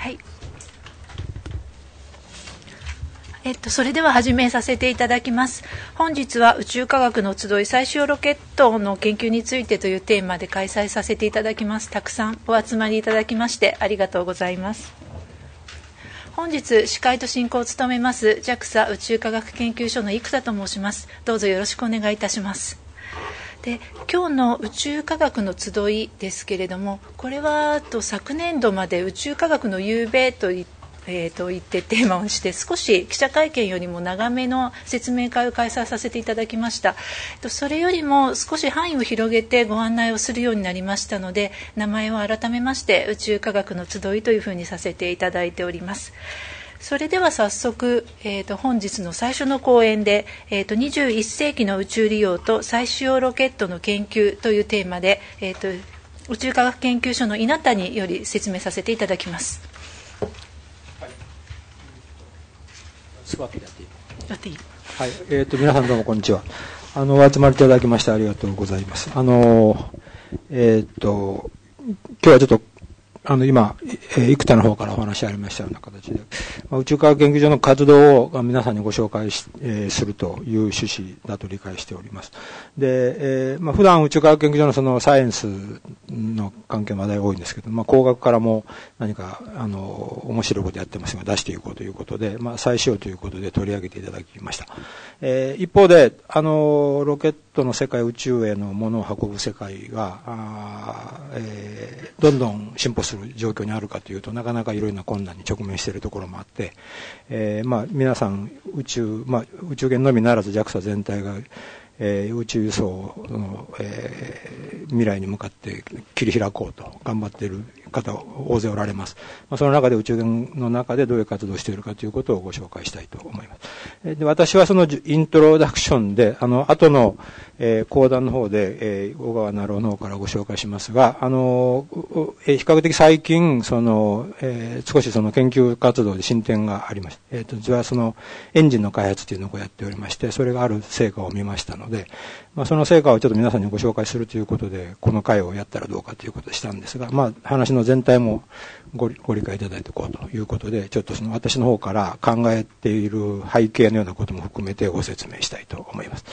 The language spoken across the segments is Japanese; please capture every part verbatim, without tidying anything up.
はい。えっと、それでは始めさせていただきます。本日は宇宙科学の集い最小ロケットの研究についてというテーマで開催させていただきます。たくさんお集まりいただきましてありがとうございます。本日司会と進行を務めます ジャクサ 宇宙科学研究所の生田と申します。どうぞよろしくお願いいたします。で、今日の宇宙科学の集いですけれども、これはと昨年度まで宇宙科学の夕べといってえー、と言ってテーマをして少し記者会見よりも長めの説明会を開催させていただきました。それよりも少し範囲を広げてご案内をするようになりましたので、名前を改めまして宇宙科学の集いというふうにさせていただいております。それでは早速、えー、と本日の最初の講演で、えー、とにじゅういっ世紀の宇宙利用と最主要ロケットの研究というテーマで、えー、と宇宙科学研究所の稲谷より説明させていただきます。 座ってやっていい？ やっていい？ はい、えーと、皆さんどうもこんにちは。あの、お集まりいただきましてありがとうございます。あの、えーと、今日はちょっと、あの、今、えー、生田の方からお話ありましたような形で、まあ、宇宙科学研究所の活動を皆さんにご紹介し、えー、するという趣旨だと理解しております。で、えー、まあ、普段宇宙科学研究所のそのサイエンスの関係の話題が多いんですけど、まあ、工学からも何か、あの、面白いことやってますが出していこうということで、まあ、再使用ということで取り上げていただきました。えー、一方で、あの、ロケットの世界、宇宙へのものを運ぶ世界が、あえー、どんどん進歩する状況にあるかというとなかなかいろいろな困難に直面しているところもあって、えー、まあ皆さん宇宙、まあ、宇宙圏のみならず ジャクサ 全体が、えー、宇宙輸送の、えー、未来に向かって切り開こうと頑張っている方大勢おられます。まあ、その中で宇宙圏の中でどういう活動をしているかということをご紹介したいと思います。で、私はそのイントロダクションであの後の、えー、講談の方で、えー、小川成夫の方からご紹介しますが、あの、えー、比較的最近その、えー、少しその研究活動で進展がありました。えーと、実はそのエンジンの開発というのをやっておりまして、それがある成果を見ましたので、まあ、その成果をちょっと皆さんにご紹介するということでこの会をやったらどうかということでしたんですが、まあ、話の全体も ご, ご理解いただいていこうということで、ちょっとその私の方から考えている背景のようなことも含めてご説明したいと思います。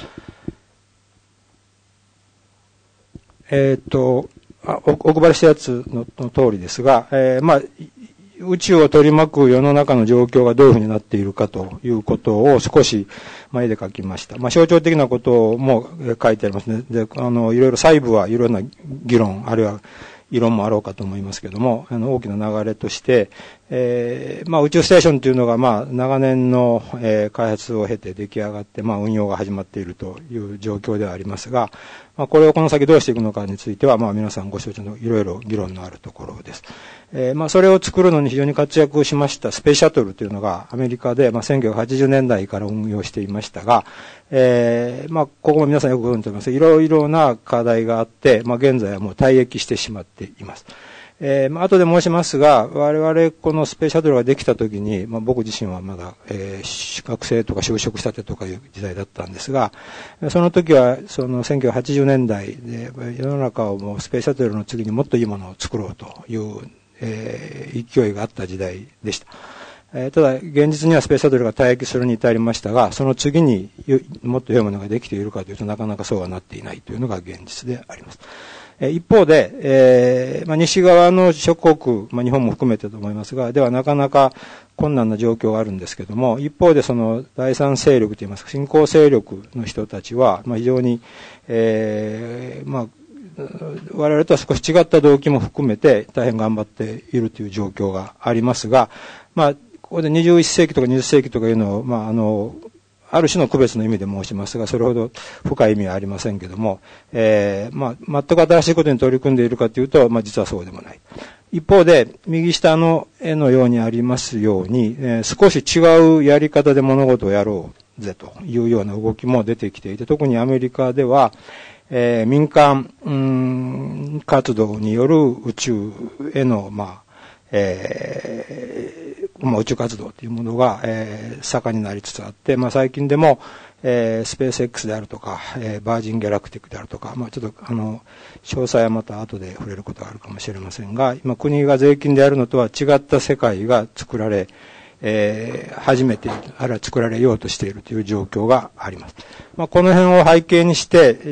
えっ、ー、とお, お配りしたやつ の, の通りですが、えー、まあ宇宙を取り巻く世の中の状況がどういうふうになっているかということを少し前で書きました。まあ、象徴的なことも書いてありますね。で、あの、いろいろ細部はいろんな議論、あるいは異論もあろうかと思いますけども、あの、大きな流れとして、えー、まあ、宇宙ステーションというのが、まあ、長年の、えー、開発を経て出来上がって、まあ、運用が始まっているという状況ではありますが、まあ、これをこの先どうしていくのかについては、まあ、皆さんご承知のいろいろ議論のあるところです。えー、まあ、それを作るのに非常に活躍しましたスペースシャトルというのがアメリカで、まあ、せんきゅうひゃくはちじゅうねんだいから運用していましたが、えー、まあ、ここも皆さんよくご存知と思います。いろいろな課題があって、まあ、現在はもう退役してしまっています。えー、まあ、後で申しますが、我々このスペースシャトルができたときに、まあ、僕自身はまだ、えー、学生とか就職したてとかいう時代だったんですが、その時は、そのせんきゅうひゃくはちじゅうねんだいで、世の中をもうスペースシャトルの次にもっといいものを作ろうという、えー、勢いがあった時代でした。えー、ただ、現実にはスペースシャトルが退役するに至りましたが、その次にもっと良いものができているかというとなかなかそうはなっていないというのが現実であります。一方で、えーまあ、西側の諸国、まあ、日本も含めてと思いますが、ではなかなか困難な状況があるんですけども、一方でその第三勢力といいますか、新興勢力の人たちは、まあ、非常に、えー、まあ、我々とは少し違った動機も含めて大変頑張っているという状況がありますが、まあ、ここでにじゅういっ世紀とかにじゅっ世紀とかいうのを、まあ、あの、ある種の区別の意味で申しますが、それほど深い意味はありませんけども、えー、まあ、全く新しいことに取り組んでいるかというと、まあ、実はそうでもない。一方で、右下の絵のようにありますように、えー、少し違うやり方で物事をやろうぜというような動きも出てきていて、特にアメリカでは、えー、民間、うーん、活動による宇宙への、まあ、えーまあ、宇宙活動というものが、えー、盛んになりつつあって、まあ、最近でも、 えー、スペース X であるとか、えー、バージンギャラクティックであるとか、まあ、ちょっとあの詳細はまた後で触れることがあるかもしれませんが、今国が税金でやるのとは違った世界が作られ、えー、初めてあるいは作られようとしているという状況があります。まあ、この辺を背景にして、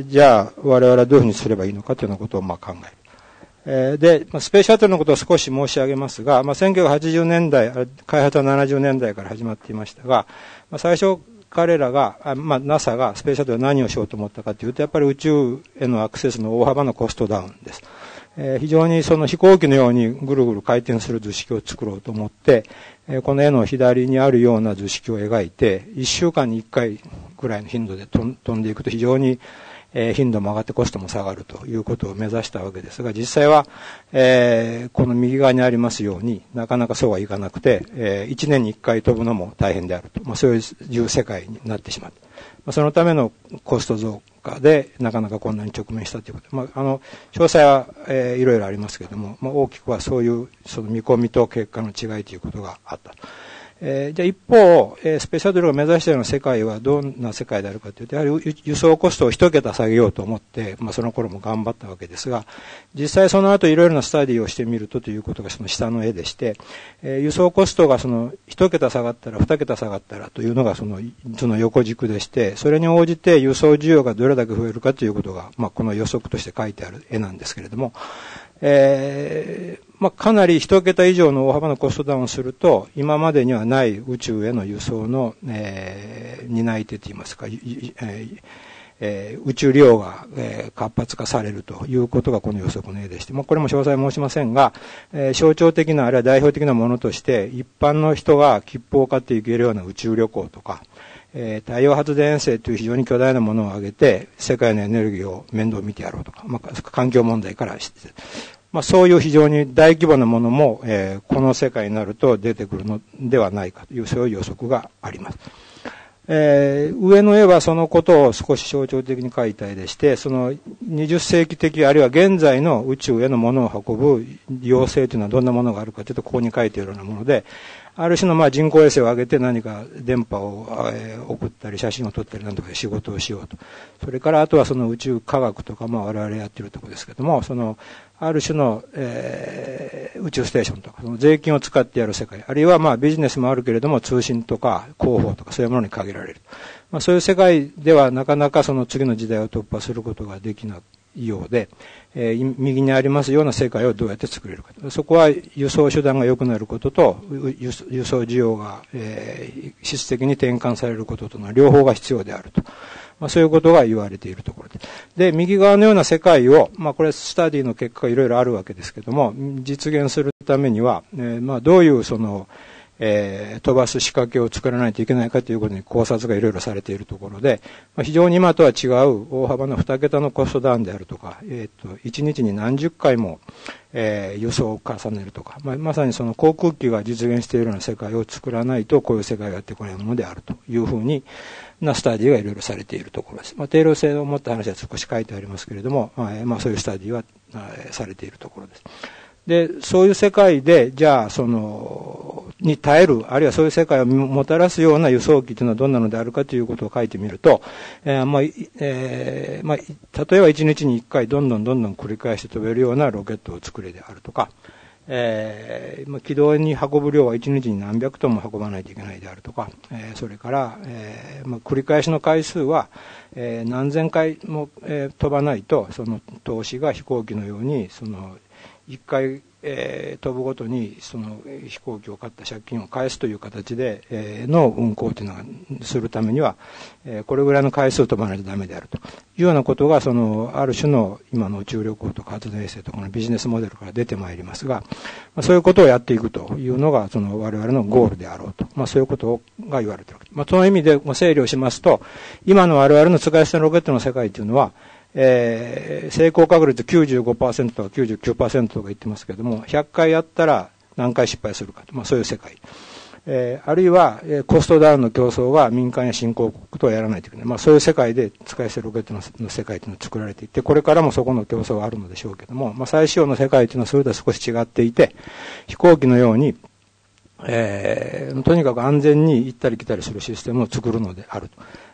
じゃあ我々はどういうふうにすればいいのかというようなことをまあ考える。えー、で、まあ、スペースシャトルのことを少し申し上げますが、まあ、せんきゅうひゃくはちじゅうねんだい、開発はななじゅうねんだいから始まっていましたが、まあ、最初彼らが、まあ、ナサ がスペースシャトルで何をしようと思ったかというと、やっぱり宇宙へのアクセスの大幅なコストダウンです。えー、非常にその飛行機のようにぐるぐる回転する図式を作ろうと思って、えー、この絵の左にあるような図式を描いて、いっしゅうかんにいっかいぐらいの頻度で飛んでいくと非常にえー、頻度も上がってコストも下がるということを目指したわけですが、実際は、えー、この右側にありますようになかなかそうはいかなくて、えー、いちねんにいっかい飛ぶのも大変であると、まあ、そういう世界になってしまう。まあ、そのためのコスト増加でなかなかこんなに直面したということ。まあ、あの詳細は、えー、いろいろありますけれども、まあ、大きくはそういうその見込みと結果の違いということがあった。えー、じゃあ一方、えー、スペースシャトルが目指したような世界はどんな世界であるかというと、やはり輸送コストを一桁下げようと思って、まあその頃も頑張ったわけですが、実際その後いろいろなスタディをしてみるとということがその下の絵でして、えー、輸送コストがその一桁下がったら二桁下がったらというのがその、その横軸でして、それに応じて輸送需要がどれだけ増えるかということが、まあこの予測として書いてある絵なんですけれども、えーまあ、かなり一桁以上の大幅なコストダウンをすると、今までにはない宇宙への輸送の、えー、担い手といいますか、えーえー、宇宙利用が、えー、活発化されるということがこの予測の絵でして、まあ、これも詳細申しませんが、えー、象徴的なあるいは代表的なものとして、一般の人が切符を買っていけるような宇宙旅行とか、えー、太陽発電衛星という非常に巨大なものを挙げて、世界のエネルギーを面倒見てやろうとか、まあ、環境問題からして、まあ、そういう非常に大規模なものも、えー、この世界になると出てくるのではないかという、そういう予測があります。えー、上の絵はそのことを少し象徴的に描いた絵でして、そのにじゅっせいき的あるいは現在の宇宙へのものを運ぶ要請というのはどんなものがあるかというと、ここに書いているようなもので、ある種のまあ人工衛星を上げて何か電波を送ったり写真を撮ったりなんとかで仕事をしようと。それからあとはその宇宙科学とかまあ我々やっているところですけども、そのある種の、えー、宇宙ステーションとかその税金を使ってやる世界、あるいはまあビジネスもあるけれども通信とか広報とかそういうものに限られる。まあそういう世界ではなかなかその次の時代を突破することができないようで、えー、右にありますような世界をどうやって作れるか。そこは輸送手段が良くなることと、輸送需要が、えー、質的に転換されることとの両方が必要であると。まあそういうことが言われているところで。で、右側のような世界を、まあこれスタディの結果がいろいろあるわけですけども、実現するためには、えー、まあどういうその、えー、飛ばす仕掛けを作らないといけないかということに考察がいろいろされているところで、まあ、非常に今とは違う大幅な二桁のコストダウンであるとか、えっと、一日に何十回も、えー、輸送を重ねるとか、まあ、まさにその航空機が実現しているような世界を作らないとこういう世界がやってこないものであるというふうになスタディがいろいろされているところです。まあ、定量性を持った話は少し書いてありますけれども、まあ、まあ、そういうスタディは、えー、されているところです。で、そういう世界で、じゃあ、その、に耐える、あるいはそういう世界をもたらすような輸送機というのはどんなのであるかということを書いてみると、えー、まあ、えー、まあ、例えばいちにちにいっかいどんどんどんどん繰り返して飛べるようなロケットを作れであるとか、えー、まあ、軌道に運ぶ量はいちにちに何百トンも運ばないといけないであるとか、えー、それから、えー、まあ、繰り返しの回数は、えー、何千回も、えー、飛ばないと、その投資が飛行機のように、その、一回、えー、飛ぶごとにその飛行機を買った借金を返すという形で、えー、の運航というのがするためには、えー、これぐらいの回数飛ばないとダメであるというようなことがそのある種の今の宇宙旅行とか発電衛星とかのビジネスモデルから出てまいりますが、まあ、そういうことをやっていくというのがその我々のゴールであろうと、まあ、そういうことが言われているわけです。まあ、その意味で整理をしますと、今の我々の使い捨てのロケットの世界というのはえー、成功確率 きゅうじゅうごパーセント とか きゅうじゅうきゅうパーセント とか言ってますけども、ひゃっかいやったら何回失敗するかと、まあそういう世界。えー、あるいは、えー、コストダウンの競争が民間や新興国とはやらないといけない。まあそういう世界で使い捨てロケット の, の世界というのが作られていて、これからもそこの競争はあるのでしょうけども、まあ最小の世界というのはそれとは少し違っていて、飛行機のように、えー、とにかく安全に行ったり来たりするシステムを作るのであると。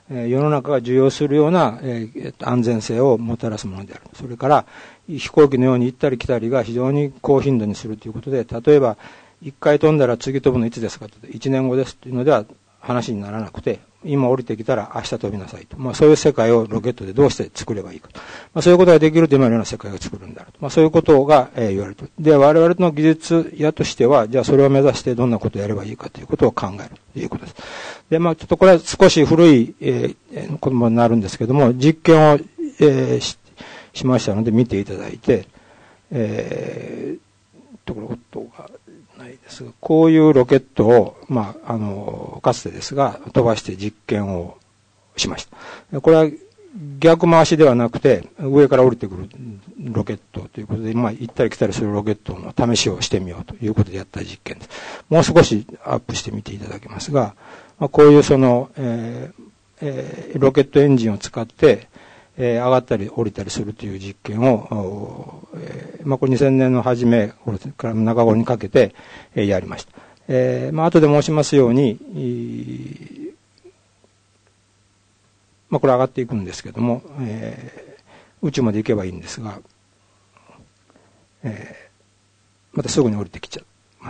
えー、世の中が受容するような、えー、安全性をもたらすものである。それから飛行機のように行ったり来たりが非常に高頻度にするということで、例えばいっかい飛んだら次飛ぶのいつですかといちねんごですというのでは話にならなくて、今降りてきたら明日飛びなさいと。まあそういう世界をロケットでどうして作ればいいかと。まあそういうことができると今のような世界を作るんだろうと。まあそういうことが、えー、言われると。で、我々の技術屋としては、じゃあそれを目指してどんなことをやればいいかということを考えるということです。で、まあちょっとこれは少し古い、えー、ことになるんですけども、実験を、えー、し, しましたので見ていただいて、えー、ところことが、ないですが、こういうロケットを、まあ、あの、かつてですが、飛ばして実験をしました。これは逆回しではなくて、上から降りてくるロケットということで、まあ、行ったり来たりするロケットの試しをしてみようということでやった実験です。もう少しアップしてみていただけますが、まあ、こういうその、えーえー、ロケットエンジンを使って、えー、上がったり降りたりするという実験を、えー、まあ、これにせんねんの初めから中頃にかけて、えー、やりました。えー、まあ、後で申しますように、まあ、これ上がっていくんですけども、えー、宇宙まで行けばいいんですが、えー、またすぐに降りてきちゃいます。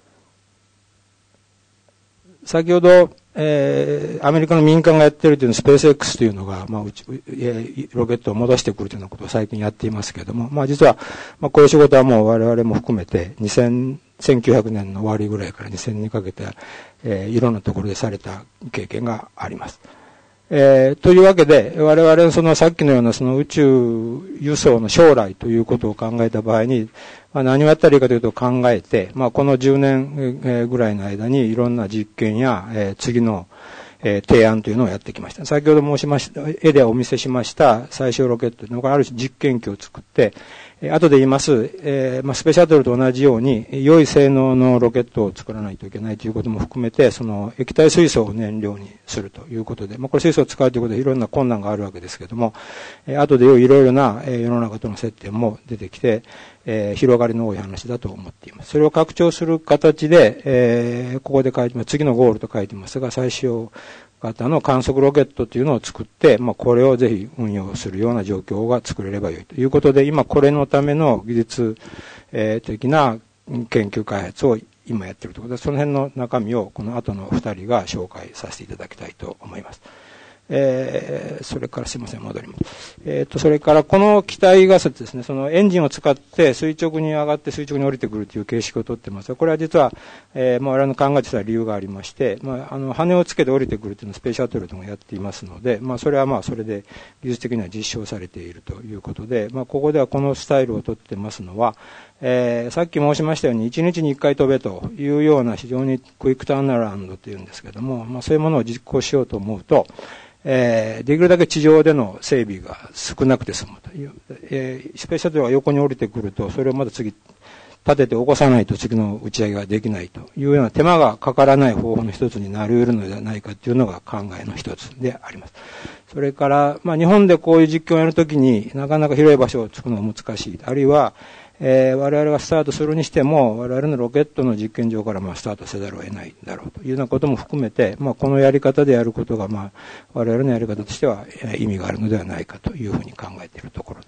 先ほど、えー、アメリカの民間がやっているというのスペース X というのが、まあ、うち、えー、ロケットを戻してくるというようなことを最近やっていますけれども、まあ実は、まあこういう仕事はもう我々も含めて、にせん、せんきゅうひゃくねんの終わりぐらいからにせんねんにかけて、えー、いろんなところでされた経験があります。えー、というわけで、我々のそのさっきのようなその宇宙輸送の将来ということを考えた場合に、まあ、何をやったらいいかというと考えて、まあ、このじゅうねんぐらいの間にいろんな実験や、えー、次の、えー、提案というのをやってきました。先ほど申しました、絵でお見せしました最小ロケットというのがある種実験機を作って、後で言います、えーまあ、スペースシャトルと同じように良い性能のロケットを作らないといけないということも含めて、その液体水素を燃料にするということで、まあ、これ水素を使うということでいろんな困難があるわけですけれども、えー、後でいろいろな、えー、世の中との接点も出てきて、えー、広がりの多い話だと思っています。それを拡張する形で、えー、ここで書いてます、次のゴールと書いてますが、最小型の観測ロケットというのを作って、まあ、これをぜひ運用するような状況が作れればよいということで、今これのための技術的な研究開発を今やっているということで、その辺の中身をこの後の二人が紹介させていただきたいと思います。えー、それからすいません、戻ります。えっと、それからこの気体ガスですね、そのエンジンを使って垂直に上がって垂直に降りてくるという形式をとってますが、これは実は、えー、まあ、我々の考えていた理由がありまして、まあ、あの、羽をつけて降りてくるというのをスペースシャトルでもやっていますので、まあ、それはまあ、それで技術的には実証されているということで、まあ、ここではこのスタイルをとってますのは、えー、さっき申しましたように、いちにちにいっかい飛べというような非常にクイックターンアラウンドというんですけども、まあ、そういうものを実行しようと思うと、えー、できるだけ地上での整備が少なくて済むという、えー、スペースシャトルが横に降りてくると、それをまた次、立てて起こさないと次の打ち上げができないというような手間がかからない方法の一つになり得るのではないかというのが考えの一つであります。それから、まあ日本でこういう実験をやるときになかなか広い場所を作るのが難しい。あるいは、えー、我々がスタートするにしても、我々のロケットの実験場からまあスタートせざるを得ないだろうというようなことも含めて、まあこのやり方でやることが、まあ我々のやり方としては意味があるのではないかというふうに考えているところです。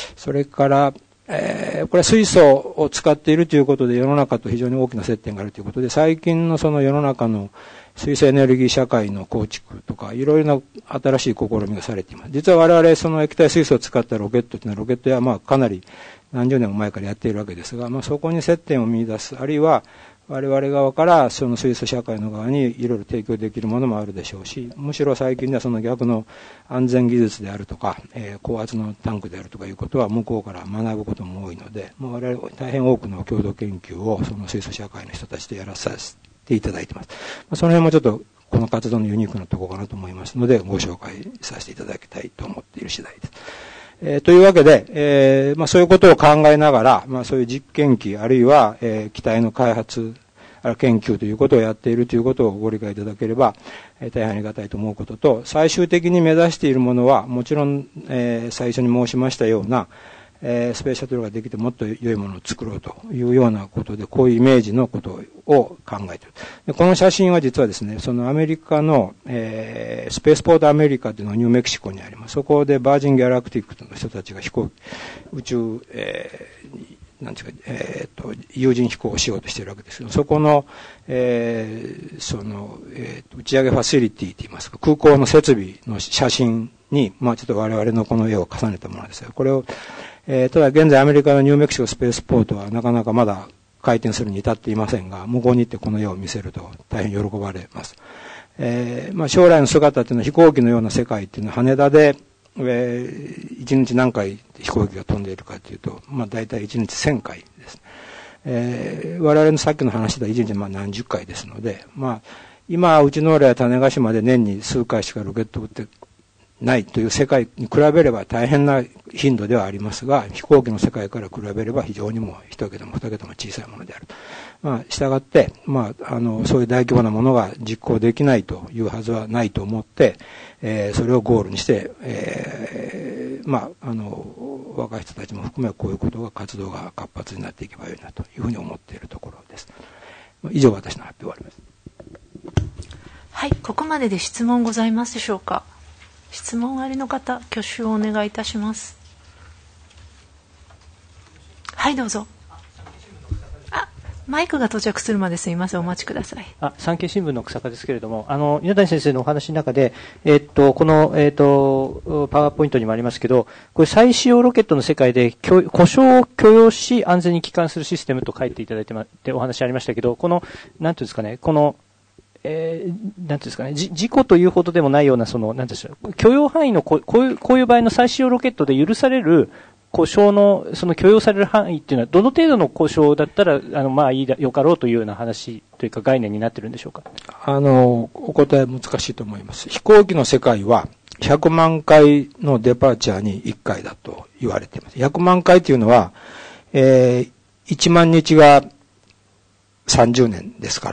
それから、えー、これは水素を使っているということで世の中と非常に大きな接点があるということで、最近のその世の中の水素エネルギー社会の構築とか、いろいろな新しい試みがされています。実は我々その液体水素を使ったロケットというのは、ロケットやまあかなり何十年も前からやっているわけですが、まあそこに接点を見出す、あるいは我々側からその水素社会の側にいろいろ提供できるものもあるでしょうし、むしろ最近ではその逆の安全技術であるとか、えー、高圧のタンクであるとかいうことは向こうから学ぶことも多いので、もう我々大変多くの共同研究をその水素社会の人たちとやらさせていただいています。まあ、その辺もちょっとこの活動のユニークなところかなと思いますので、ご紹介させていただきたいと思っている次第です。えー、というわけで、えーまあ、そういうことを考えながら、まあ、そういう実験機あるいは、えー、機体の開発研究ということをやっているということをご理解いただければ、えー、大変ありがたいと思うことと、最終的に目指しているものはもちろん、えー、最初に申しましたような、 えー、スペースシャトルができてもっと良いものを作ろうというようなことで、こういうイメージのことを考えている。でこの写真は実はですね、そのアメリカの、えー、スペースポートアメリカというのがニューメキシコにあります。そこでバージンギャラクティックの人たちが飛行、宇宙、えー、なんていうか、えー、と、有人飛行をしようとしているわけですけど、そこの、えー、その、えー、打ち上げファシリティといいますか、空港の設備の写真に、まあちょっと我々のこの絵を重ねたものですが、これを、えー、ただ現在アメリカのニューメキシコスペースポートはなかなかまだ回転するに至っていませんが、向こうに行ってこの絵を見せると大変喜ばれます。えー、まあ将来の姿っていうのは飛行機のような世界っていうのは羽田で、えー、一日何回飛行機が飛んでいるかというと、まあ大体一日千回です。えー、我々のさっきの話では一日まあ何十回ですので、まあ今うちの俺は種子島で年に数回しかロケットを打ってないという世界に比べれば大変な頻度ではありますが、飛行機の世界から比べれば非常にも一桁も二桁も小さいものである。まあ、従って、まあ、あの、そういう大規模なものが実行できないというはずはないと思って、えー、それをゴールにして、えー、まあ、あの、若い人たちも含めこういうことが活動が活発になっていけばいいなというふうに思っているところです。以上私の発表終わります。 はい、ここまでで質問ございますでしょうか。質問ありの方、挙手をお願いいたします。はい、どうぞ。あ、マイクが到着するまですみません、お待ちください。 あ、産経新聞の日下ですけれども、あの稲谷先生のお話の中で、えっとこのえっとパワーポイントにもありますけど、これ再使用ロケットの世界で故障を許容し安全に帰還するシステムと書いていただいてまってお話ありましたけど、このなんていうんですかね、このえー、なんていうんですかね、事故というほどでもないような、その、なんていうんですか、許容範囲のこ、こういう、こういう場合の再使用ロケットで許される故障の、その許容される範囲っていうのは、どの程度の故障だったら、あの、まあいいだ、よかろうというような話というか概念になってるんでしょうか。 あの、お答え難しいと思います。飛行機の世界は、ひゃくまんかいのデパーチャーにいっかいだと言われています。ひゃくまんかいというのは、えー、いちまんにちがさんじゅうねんですから、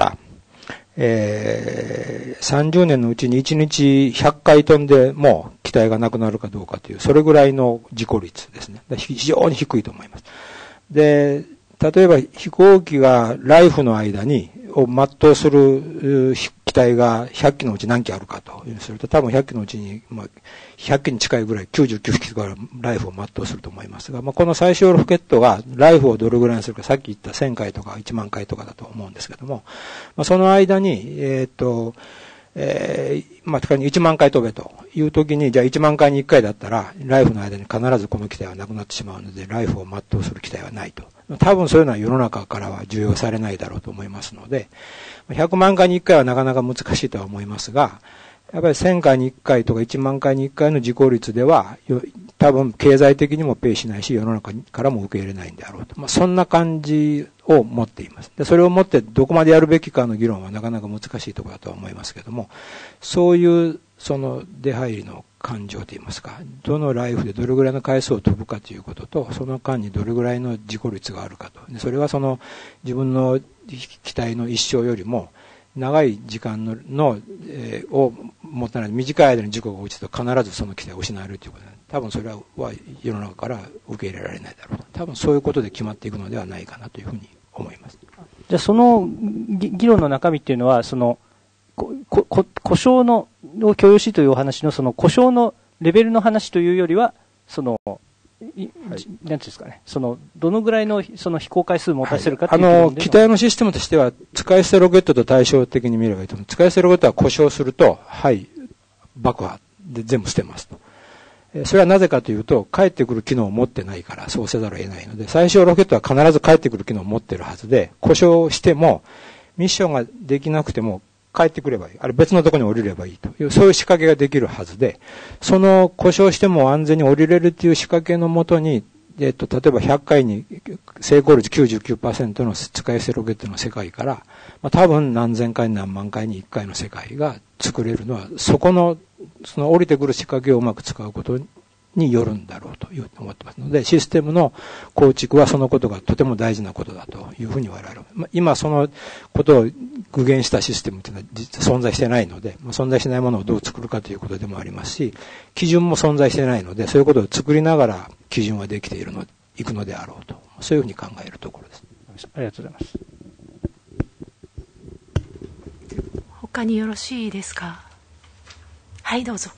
えー、さんじゅうねんのうちにいちにちひゃっかい飛んでも機体がなくなるかどうかという、それぐらいの事故率ですね。非常に低いと思います。で、例えば飛行機がライフの間に、を全うする機体がひゃっきのうち何機あるかというすると、多分ひゃっきのうちに、まあ、ひゃっきに近いぐらいきゅうじゅうきゅうひきからライフを全うすると思いますが、まあ、この最小ロケットがライフをどれぐらいにするか、さっき言ったせんかいとかいちまんかいとかだと思うんですけども、まあ、その間に、えっと、えー、まあ、仮にいちまんかい飛べというときに、じゃあいちまんかいにいっかいだったら、ライフの間に必ずこの機体はなくなってしまうので、ライフを全うする機体はないと。多分そういうのは世の中からは重要されないだろうと思いますので、ひゃくまんかいにいっかいはなかなか難しいとは思いますが、やっぱりせんかいにいっかいとかいちまんかいにいっかいの事故率では、多分経済的にもペイしないし、世の中からも受け入れないんであろうと。まあ、そんな感じを持っています。で、それをもってどこまでやるべきかの議論はなかなか難しいところだとは思いますけども、そういうその出入りの感情といいますか、どのライフでどれぐらいの回数を飛ぶかということと、その間にどれぐらいの事故率があるかと。で、それはその自分の機体の一生よりも長い時間の、のえー、を持たない、短い間に事故が起きると必ずその機体を失えるということで、多分それは世の中から受け入れられないだろうと。多分そういうことで決まっていくのではないかなというふうに思います。 じゃあその議論の中身っていうのは、そのここ故障のを許容しというお話のその故障のレベルの話というよりは、その、はい、なんていうんですかね、そのどのぐらいのその飛行回数を持たせるかという、はい、 あの機体のシステムとしては使い捨てロケットと対照的に見ればいいと思う。使い捨てロケットは故障すると、はい爆破で全部捨てますと。それはなぜかというと、帰ってくる機能を持ってないからそうせざるを得ないので、最小ロケットは必ず帰ってくる機能を持っているはずで、故障してもミッションができなくても帰ってくればいい。あれ別のところに降りればいいという、そういう仕掛けができるはずで、その故障しても安全に降りれるという仕掛けのもとに、えっと、例えばひゃっかいに成功率 きゅうじゅうきゅうパーセント の使い捨てロケットの世界から、まあ、多分何千回何万回にいっかいの世界が作れるのは、そこの、その降りてくる仕掛けをうまく使うことによるんだろうという思ってますので、システムの構築はそのことがとても大事なことだというふうに我々は、今そのことを具現したシステムというのは実は存在してないので、存在してないものをどう作るかということでもありますし、基準も存在してないので、そういうことを作りながら基準はできているのいくのであろうと、そういうふうに考えるところです。 ありがとうございます。 他によろしいですか。はい、どうぞ。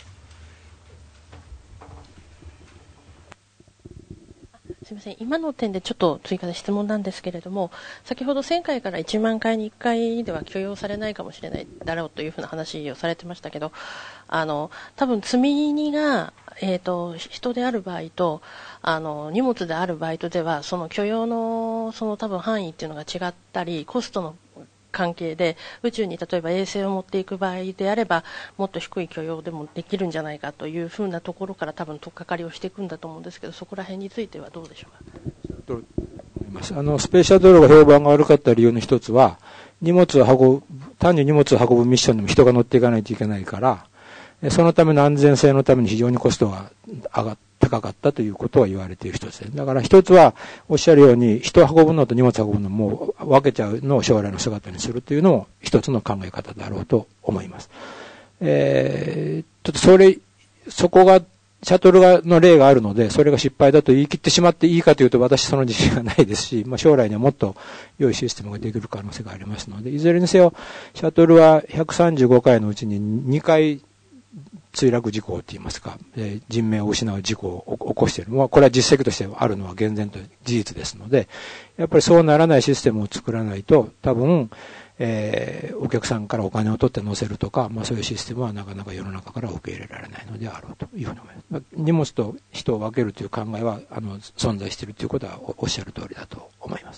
すみません、今の点でちょっと追加で質問なんですけれども、先ほどせんかいからいちまんかいにいっかいでは許容されないかもしれないだろうというふうな話をされてましたけど、あの多分積み荷が、えーと、人である場合とあの荷物である場合とでは、その許容のその多分範囲っていうのが違ったり、コストの関係で宇宙に例えば衛星を持っていく場合であればもっと低い許容でもできるんじゃないかというふうなところから多分取っかかりをしていくんだと思うんですけど、そこら辺についてはどうでしょうか。 あのスペースシャトルが評判が悪かった理由の一つは、荷物を運ぶ単に荷物を運ぶミッションでも人が乗っていかないといけないから、そのための安全性のために非常にコストが上が高かったということは言われている一つです。だから一つはおっしゃるように人を運ぶのと荷物を運ぶのも分けちゃうのを将来の姿にするというのも一つの考え方だろうと思います。えー、ちょっとそれそこがシャトルがの例があるので、それが失敗だと言い切ってしまっていいかというと、私その自信がないですし、まあ、将来にはもっと良いシステムができる可能性がありますので、いずれにせよシャトルはひゃくさんじゅうごかいのうちににかい墜落事故といいますか、えー、人命を失う事故を起こしている。まあ、これは実績としてあるのは厳然と事実ですので、やっぱりそうならないシステムを作らないと、多分、えー、お客さんからお金を取って乗せるとか、まあそういうシステムはなかなか世の中から受け入れられないのであろうというふうに思います。荷物と人を分けるという考えは、あの、存在しているということはおっしゃる通りだと思います。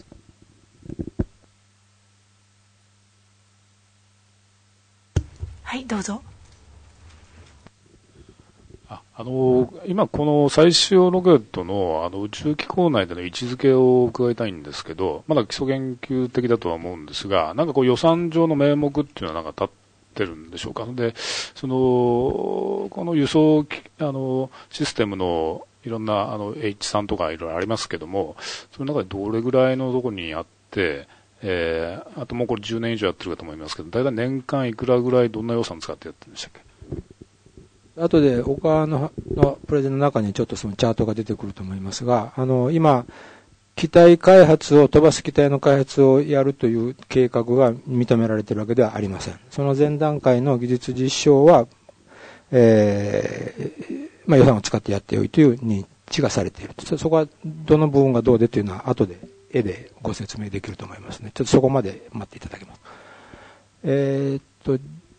はい、どうぞ。 ああの今この最終ロケットのあの宇宙機構内での位置づけを伺いたいんですけど、まだ基礎研究的だとは思うんですが、なんかこう予算上の名目っていうのはなんか立ってるんでしょうか。で、そのこの輸送あのシステムのいろんなあの エイチスリー とかいろいろありますけども、その中でどれぐらいのところにあって、えー、あともうこれじゅうねん以上やってるかと思いますけど、だいたい年間いくらぐらいどんな予算使ってやってるんでしたっけ。 後で岡ののプレゼンの中にちょっとそのチャートが出てくると思いますが、あの今機体開発を飛ばす機体の開発をやるという計画が認められているわけではありません。その前段階の技術実証は、えーまあ、予算を使ってやってよいという認知がされている。そこはどの部分がどうでというのは後で絵でご説明できると思いますね。ちょっとそこまで待っていただきます。えー、っと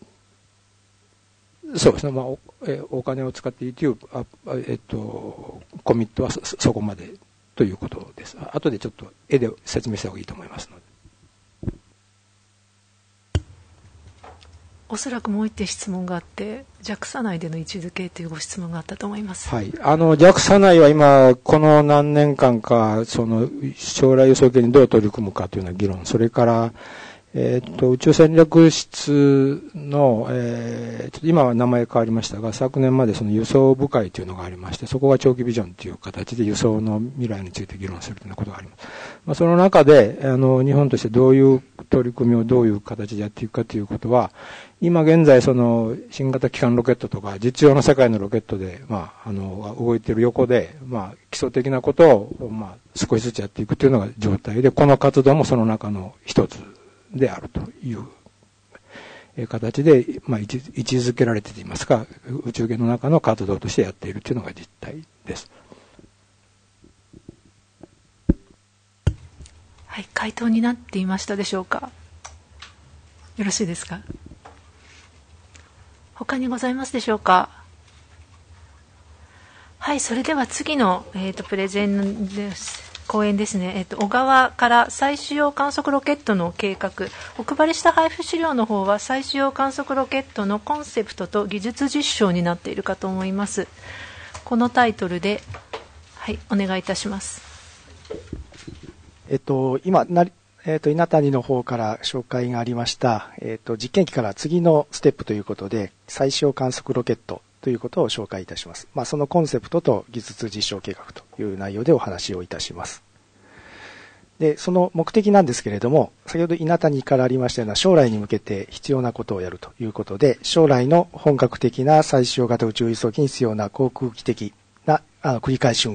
そうですね、まあ、お, えお金を使っていいという、あえっと、コミットは そ, そこまでということです。後でちょっと絵で説明した方がいいと思いますので。 おそらくもう一点質問があって、ジャクサ 内での位置づけというご質問があったと思います。 はい。あの、ジャクサ 内は今、この何年間か、その、将来輸送系にどう取り組むかというような議論、それから、えっと、宇宙戦略室の、えー、ちょっと今は名前変わりましたが、昨年までその輸送部会というのがありまして、そこが長期ビジョンという形で輸送の未来について議論するというようなことがあります。まあ、その中で、あの、日本としてどういう取り組みをどういう形でやっていくかということは、今現在その、新型基幹ロケットとか、実用の世界のロケットで、まあ、あの、動いている横で、まあ、基礎的なことを、まあ、少しずつやっていくというのが状態で、この活動もその中の一つであるという形で、まあ、位置づけられていますか、宇宙圏の中の活動としてやっているというのが実態です。 はい、回答になっていましたでしょうか。よろしいですか。他にございますでしょうか。はい、それでは次の、えーと、プレゼンです。講演ですね、えっと、小川から再使用観測ロケットの計画、お配りした配布資料の方は再使用観測ロケットのコンセプトと技術実証になっているかと思います。このタイトルで、はい、お願いいたします。 えっと、今な、えっと、稲谷の方から紹介がありました、えっと、実験機から次のステップということで再使用観測ロケットということを紹介いたします。まあ、そのコンセプトと技術実証計画という内容でお話をいたします。で、その目的なんですけれども、先ほど稲谷からありましたような将来に向けて必要なことをやるということで、将来の本格的な再使用型宇宙輸送機に必要な航空機的なあの繰り返し運航、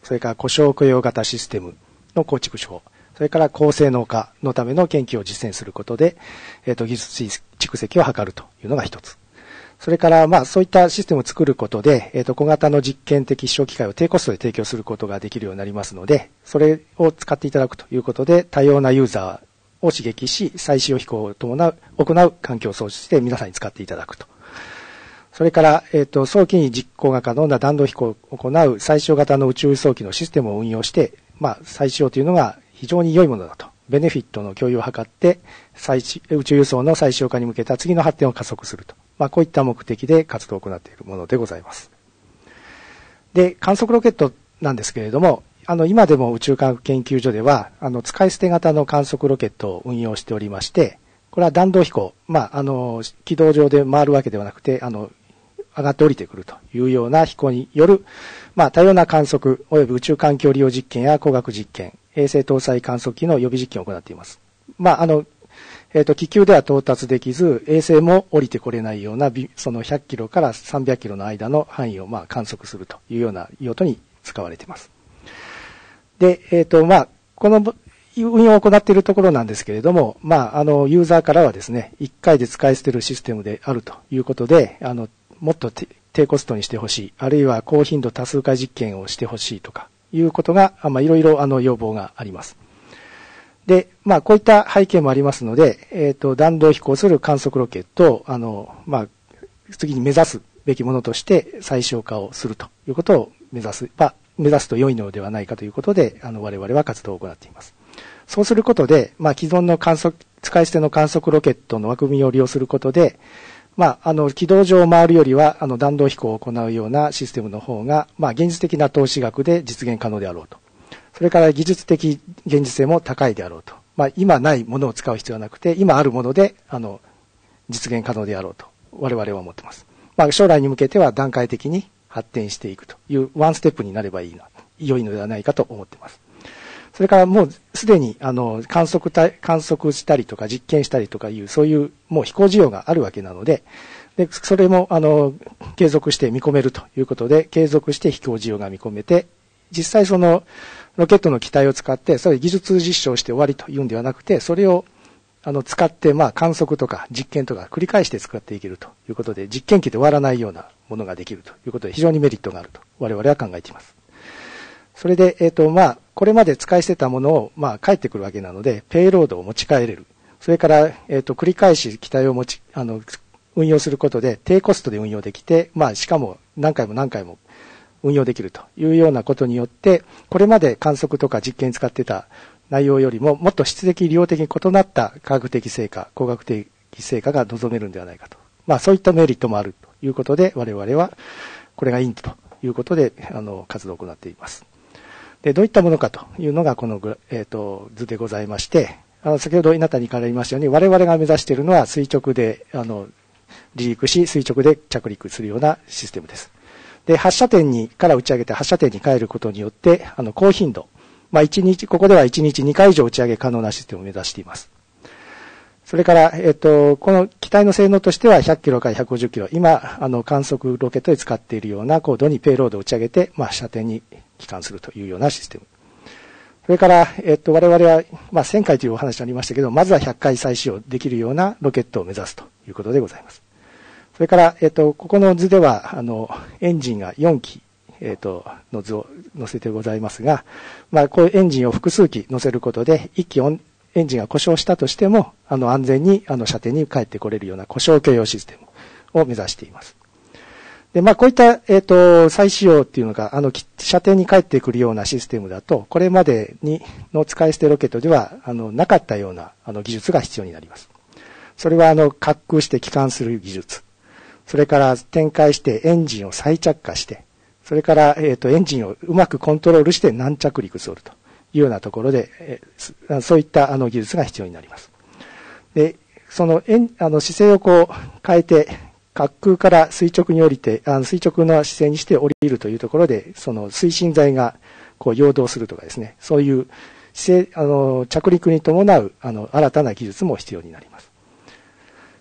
それから故障許容型システムの構築手法、それから高性能化のための研究を実践することで、えっと、技術蓄積を図るというのが一つ。それから、まあ、そういったシステムを作ることで、えっと、小型の実験的視聴機械を低コストで提供することができるようになりますので、それを使っていただくということで、多様なユーザーを刺激し、再使用飛行を伴う、行う環境を創出して皆さんに使っていただくと。それから、えっと、早期に実行が可能な弾道飛行を行う最小型の宇宙輸送機のシステムを運用して、まあ、再使用というのが非常に良いものだと。ベネフィットの共有を図って、再宇宙輸送の再使用化に向けた次の発展を加速すると。まあ、こういった目的で活動を行っているものでございます。で、観測ロケットなんですけれども、あの、今でも宇宙科学研究所では、あの、使い捨て型の観測ロケットを運用しておりまして、これは弾道飛行、まあ、あの、軌道上で回るわけではなくて、あの、上がって降りてくるというような飛行による、まあ、多様な観測及び宇宙環境利用実験や工学実験、衛星搭載観測機の予備実験を行っています。まあ、あの、えっと、気球では到達できず、衛星も降りてこれないような、そのひゃっキロからさんびゃっキロの間の範囲をまあ観測するというような用途に使われています。で、えっと、まあ、この運用を行っているところなんですけれども、まあ、あの、ユーザーからはですね、いっかいで使い捨てるシステムであるということで、あの、もっと低コストにしてほしい、あるいは高頻度多数回実験をしてほしいとか、いうことが、まあ、いろいろあの要望があります。で、まあ、こういった背景もありますので、えっと、弾道飛行する観測ロケットを、あの、まあ、次に目指すべきものとして再使用化をするということを目指す、まあ、目指すと良いのではないかということで、あの、我々は活動を行っています。そうすることで、まあ、既存の観測、使い捨ての観測ロケットの枠組みを利用することで、まあ、あの、軌道上を回るよりは、あの、弾道飛行を行うようなシステムの方が、まあ、現実的な投資額で実現可能であろうと。それから技術的現実性も高いであろうと。まあ、今ないものを使う必要はなくて、今あるもので、あの、実現可能であろうと、我々は思っています。まあ、将来に向けては段階的に発展していくというワンステップになればいいな、良いのではないかと思っています。それからもうすでに、あの、観測た、観測したりとか実験したりとかいう、そういうもう飛行需要があるわけなので、で、それも、あの、継続して見込めるということで、継続して飛行需要が見込めて、実際その、ロケットの機体を使って、それ技術実証して終わりというんではなくて、それを、あの、使って、まあ、観測とか実験とか繰り返して使っていけるということで、実験機で終わらないようなものができるということで、非常にメリットがあると、我々は考えています。それで、えっと、まあ、これまで使い捨てたものを、まあ、返ってくるわけなので、ペイロードを持ち帰れる。それから、えっと、繰り返し機体を持ち、あの、運用することで、低コストで運用できて、まあ、しかも何回も何回も運用できるというようなことによって、これまで観測とか実験に使ってた内容よりも、もっと質的、利用的に異なった科学的成果、工学的成果が望めるんではないかと。まあ、そういったメリットもあるということで、我々はこれがいいということで、あの、活動を行っています。で、どういったものかというのがこの、えっと、図でございまして、あの、先ほど稲谷から言いましたように、我々が目指しているのは垂直で、あの、離陸し、垂直で着陸するようなシステムです。で、発射点に、から打ち上げて発射点に帰ることによって、あの、高頻度。まあ、一日、ここではいちにちにかい以上打ち上げ可能なシステムを目指しています。それから、えっと、この機体の性能としてはひゃっキロからひゃくごじゅっキロ。今、あの、観測ロケットで使っているような高度にペイロードを打ち上げて、まあ、射程に帰還するというようなシステム。それから、えっと、我々は、まあ、せんかいというお話ありましたけど、まずはひゃっかい再使用できるようなロケットを目指すということでございます。それから、えっと、ここの図では、あの、エンジンがよんき、えっと、の図を載せてございますが、まあ、こういうエンジンを複数機載せることで、いっきエンジンが故障したとしても、あの、安全に、あの、射程に帰ってこれるような故障許容システムを目指しています。で、まあ、こういった、えっと、再使用っていうのが、あの、射程に帰ってくるようなシステムだと、これまでに、の使い捨てロケットでは、あの、なかったような、あの、技術が必要になります。それは、あの、滑空して帰還する技術。それから展開してエンジンを再着火して、それから、えっと、エンジンをうまくコントロールして軟着陸するというようなところで、えー、そういったあの技術が必要になります。で、その、えんあの姿勢をこう変えて、滑空から垂直に降りて、あの垂直な姿勢にして降りるというところで、その推進剤がこう誘導するとかですね、そういう姿勢、あの、着陸に伴うあの新たな技術も必要になります。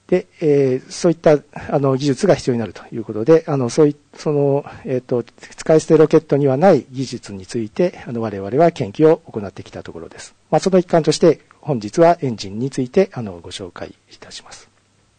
で、えー、そういったあの技術が必要になるということで、あのそういその、えーと、使い捨てロケットにはない技術についてあの我々は研究を行ってきたところです。まあ、その一環として本日はエンジンについてあのご紹介いたします。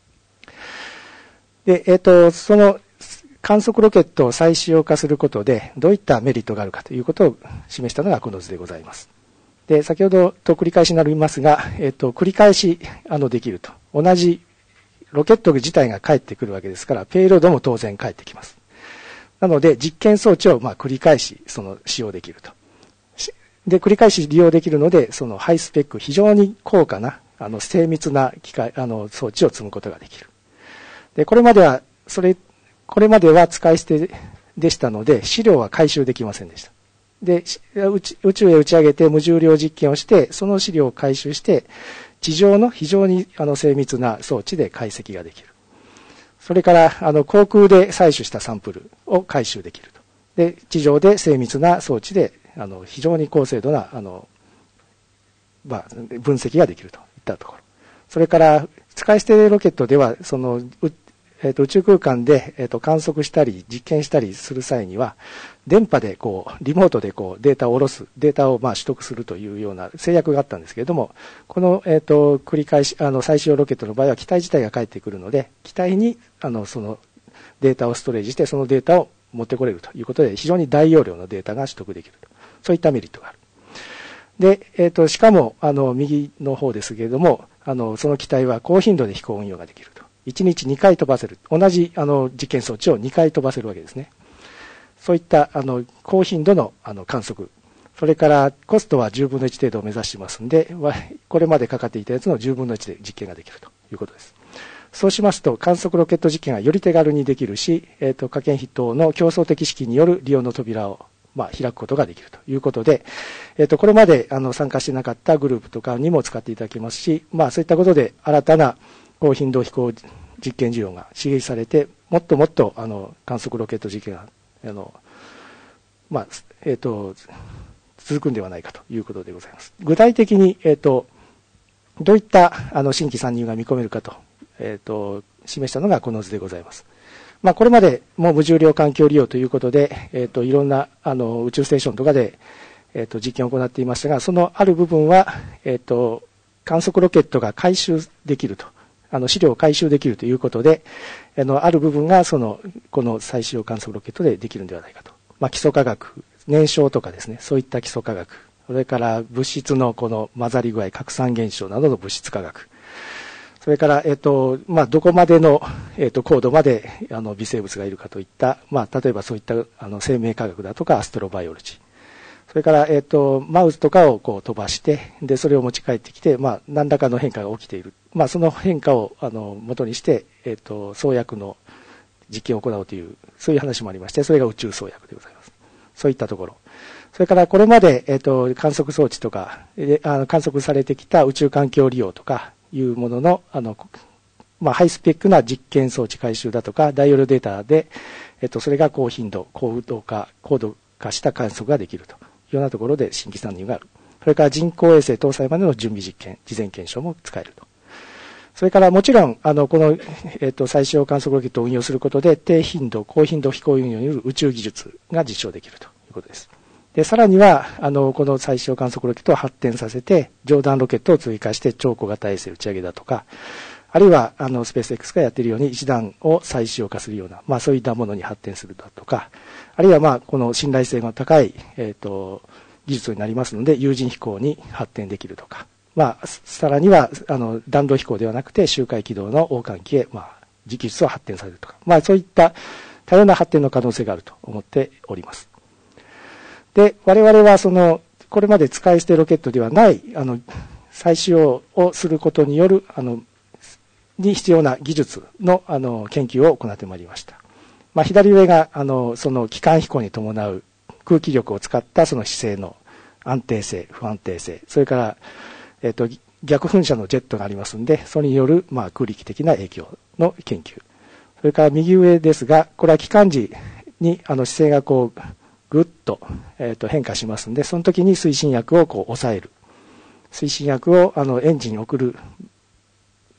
で、えーと、その観測ロケットを再使用化することでどういったメリットがあるかということを示したのがこの図でございます。で、先ほどと繰り返しになりますが、えーと、繰り返しあのできると。同じロケット自体が返ってくるわけですから、ペイロードも当然返ってきます。なので、実験装置をまあ繰り返しその使用できると。で、繰り返し利用できるので、そのハイスペック、非常に高価な、あの精密な機械、あの装置を積むことができる。で、これまでは、それ、これまでは使い捨てでしたので、資料は回収できませんでした。で、宇宙へ打ち上げて無重量実験をして、その資料を回収して、地上の非常にあの精密な装置で解析ができる。それからあの航空で採取したサンプルを回収できると。で、地上で精密な装置であの非常に高精度なあの、まあ、分析ができるといったところ。それから使い捨てロケットではそのえー、と宇宙空間で、えー、と観測したり実験したりする際には電波でこうリモートでこうデータを下ろすデータをまあ取得するというような制約があったんですけれども、この、えー、と繰り返しあの再使用ロケットの場合は機体自体が返ってくるので、機体にあのそのデータをストレージしてそのデータを持ってこれるということで、非常に大容量のデータが取得できると、そういったメリットがある。で、えー、としかもあの右の方ですけれども、あのその機体は高頻度で飛行運用ができると。いちにちにかい飛ばせる。同じあの実験装置をにかい飛ばせるわけですね。そういったあの高頻度のあの観測。それからコストはじゅうぶんのいち程度を目指していますので、これまでかかっていたやつのじゅうぶんのいちで実験ができるということです。そうしますと、観測ロケット実験がより手軽にできるし、えーと、可見比等の競争的式による利用の扉を、まあ、開くことができるということで、えーと、これまであの参加していなかったグループとかにも使っていただけますし、まあ、そういったことで新たな高頻度飛行実験需要が刺激されて、もっともっとあの観測ロケット実験があの、まあえー、と続くんではないかということでございます。具体的に、えー、とどういったあの新規参入が見込めるかと、えー、と示したのがこの図でございます。まあ、これまでも無重量環境利用ということで、えー、といろんなあの宇宙ステーションとかで、えー、と実験を行っていましたが、そのある部分は、えー、と観測ロケットが回収できると。あの資料を回収できるということで、あの、ある部分がその、この再使用観測ロケットでできるんではないかと。まあ、基礎科学、燃焼とかですね、そういった基礎科学、それから物質のこの混ざり具合、拡散現象などの物質科学、それから、えっと、まあ、どこまでの、えっと、高度まで、あの、微生物がいるかといった、まあ、例えばそういった、あの、生命科学だとか、アストロバイオロジー。それから、えっと、マウスとかをこう飛ばして、で、それを持ち帰ってきて、まあ、何らかの変化が起きている。まあ、その変化を、あの、元にして、えっと、創薬の実験を行うという、そういう話もありまして、それが宇宙創薬でございます。そういったところ。それから、これまで、えっと、観測装置とか、であの観測されてきた宇宙環境利用とかいうものの、あの、まあ、ハイスペックな実験装置回収だとか、大容量データで、えっと、それが高頻度、高度化、高度化した観測ができると。ようなところで新規参入がある。それから人工衛星搭載までの準備実験、事前検証も使えると。それからもちろん、あの、この、えっと、再使用観測ロケットを運用することで、低頻度、高頻度飛行運用による宇宙技術が実証できるということです。で、さらには、あの、この再使用観測ロケットを発展させて、上段ロケットを追加して超小型衛星打ち上げだとか、あるいは、あの、スペース X がやっているように一段を再使用化するような、まあそういったものに発展するだとか、あるいはまあ、この信頼性が高い、えっと、技術になりますので、有人飛行に発展できるとか、まあ、さらには、あの、弾道飛行ではなくて、周回軌道の王冠機へ、まあ、技術を発展されるとか、まあそういった多様な発展の可能性があると思っております。で、我々はその、これまで使い捨てロケットではない、あの、再使用をすることによる、あの、に必要な技術の、あの、研究を行ってまいりました。まあ、左上が、あの、その、機関飛行に伴う空気力を使ったその姿勢の安定性、不安定性、それから、えっと、逆噴射のジェットがありますので、それによる、まあ、空力的な影響の研究。それから右上ですが、これは機関時に、あの、姿勢がこう、ぐっと、えっと、変化しますので、その時に推進薬をこう、抑える。推進薬を、あの、エンジンに送る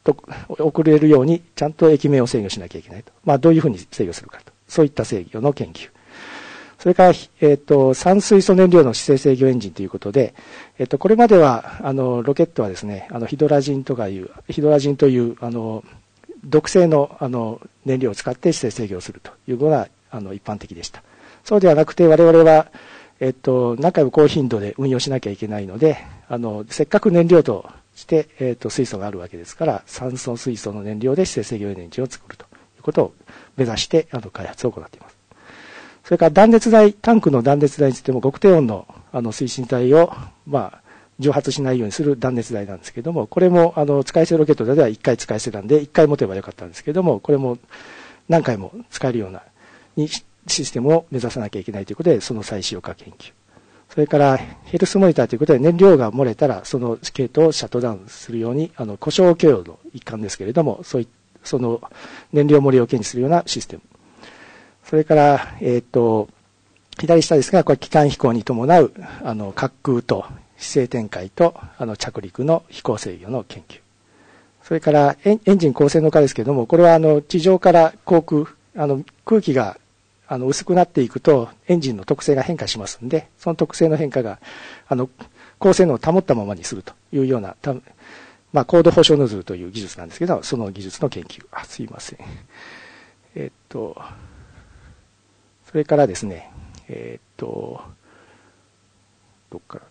と送れるようにちゃんと液面を制御しなきゃいけないと。まあ、どういうふうに制御するかと。そういった制御の研究。それから、えっと、酸水素燃料の姿勢制御エンジンということで、えっと、これまでは、あの、ロケットはですね、あの、ヒドラジンとかいう、ヒドラジンという、あの、毒性の、あの、燃料を使って姿勢制御をするというのが、あの、一般的でした。そうではなくて、我々は、えっと、何回も高頻度で運用しなきゃいけないので、あの、せっかく燃料として、えっと、水素があるわけですから、酸素水素の燃料で姿勢制御エンジンを作るということを目指して、あの、開発を行っています。それから断熱材、タンクの断熱材についても極低温の、あの、推進体を、まあ、蒸発しないようにする断熱材なんですけども、これも、あの、使い捨てロケットではいっかい使い捨てなんで、いっかい持てばよかったんですけども、これも何回も使えるような、に、システムを目指さなきゃいけないということで、その再使用化研究。それから、ヘルスモニターということで、燃料が漏れたら、その系統をシャットダウンするように、あの、故障許容の一環ですけれども、そういその燃料漏れを検知するようなシステム。それから、えっと、左下ですが、これ、機関飛行に伴う、あの、滑空と姿勢展開と、あの、着陸の飛行制御の研究。それから、エン、エンジン高性能化ですけれども、これは、あの、地上から航空、あの、空気が、あの、薄くなっていくと、エンジンの特性が変化しますんで、その特性の変化が、あの、高性能を保ったままにするというような、たまあ、高度保証ノズルという技術なんですけど、その技術の研究。あ、すいません。えっと、それからですね、えっと、どっから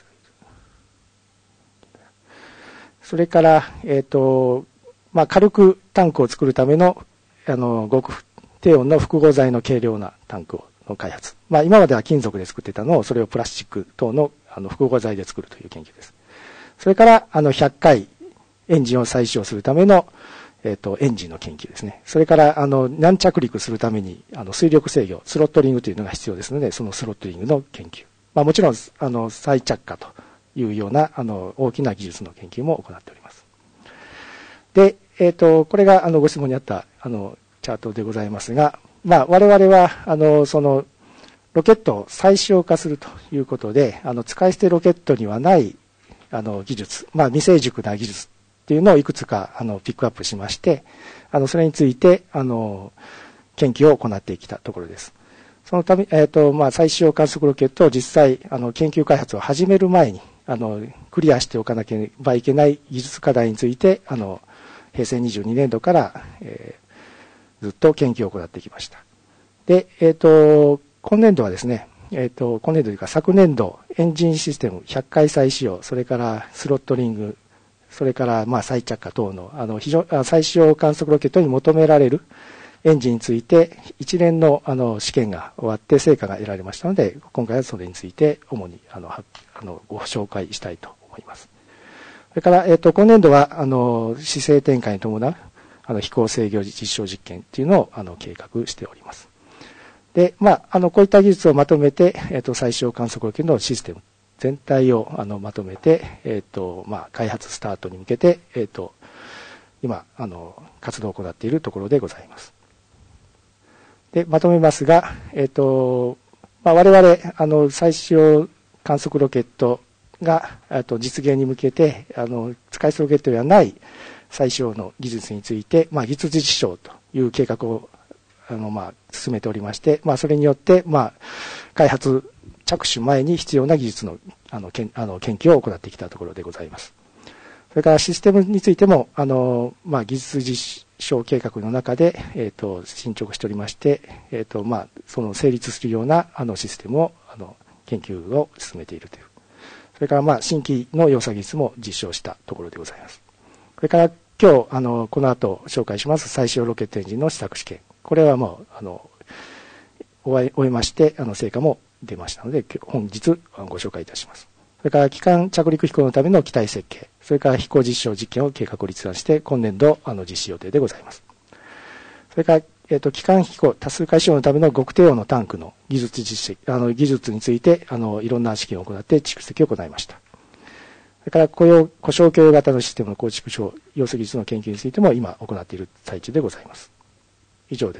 それから、えっと、まあ、軽くタンクを作るための、あの、極低温の複合材の軽量なタンクの開発。まあ、今までは金属で作ってたのを、それをプラスチック等の、あの、複合材で作るという研究です。それから、あの、ひゃっかいエンジンを再使用するための、えっと、エンジンの研究ですね。それから、あの、軟着陸するために、あの、水力制御、スロットリングというのが必要ですので、そのスロットリングの研究。まあ、もちろん、あの、再着火というような、あの、大きな技術の研究も行っております。で、えっと、これが、あの、ご質問にあった、あの、チャートでございますが、まあ、我々は、あの、その、ロケットを再使用化するということで、あの、使い捨てロケットにはない、あの、技術、まあ、未成熟な技術っていうのをいくつか、あの、ピックアップしまして、あの、それについて、あの、研究を行ってきたところです。そのため、えっと、まあ、再使用観測ロケットを実際、あの、研究開発を始める前に、あの、クリアしておかなければいけない技術課題について、あの、へいせいにじゅうにねんどから、えー、ずっと研究を行ってきました。で、えっと、今年度はですね、えっと、今年度というか昨年度、エンジンシステムひゃっかい再使用、それからスロットリング、それからまあ再着火等の、あの、非常、再使用観測ロケットに求められるエンジンについて、一連のあの試験が終わって成果が得られましたので、今回はそれについて主にあの、あの、ご紹介したいと思います。それから、えっと、今年度は、あの、姿勢展開に伴う、あの、飛行制御実証実験っていうのを、あの、計画しております。で、まあ、あの、こういった技術をまとめて、えっと、再使用観測ロケットのシステム全体を、あの、まとめて、えっと、まあ、開発スタートに向けて、えっと、今、あの、活動を行っているところでございます。で、まとめますが、えっと、まあ、我々、あの、再使用観測ロケットが、あと、実現に向けて、あの、使い捨てロケットではない再使用の技術について、まあ、技術実証という計画をあの、まあ、進めておりまして、まあ、それによって、まあ、開発着手前に必要な技術の、あの、けん、あの、研究を行ってきたところでございます。それからシステムについても、あの、まあ、技術実証計画の中で、えっと、進捗しておりまして、えっと、まあ、その成立するような、あの、システムを、あの、研究を進めているという。それから、まあ、新規の要素技術も実証したところでございます。それから、今日、あの、この後紹介します、再使用ロケットエンジンの試作試験。これはもう、あの、終え、終えまして、あの、成果も出ましたので、本日ご紹介いたします。それから、機関着陸飛行のための機体設計、それから飛行実証実験を計画を立案して、今年度、あの、実施予定でございます。それから、えっと、機関飛行、多数回使用のための極低温のタンクの技術実施、あの、技術について、あの、いろんな試験を行って蓄積を行いました。それから、雇用、故障許容型のシステムの構築上、要素技術の研究についても今行っている最中でございます。以上です。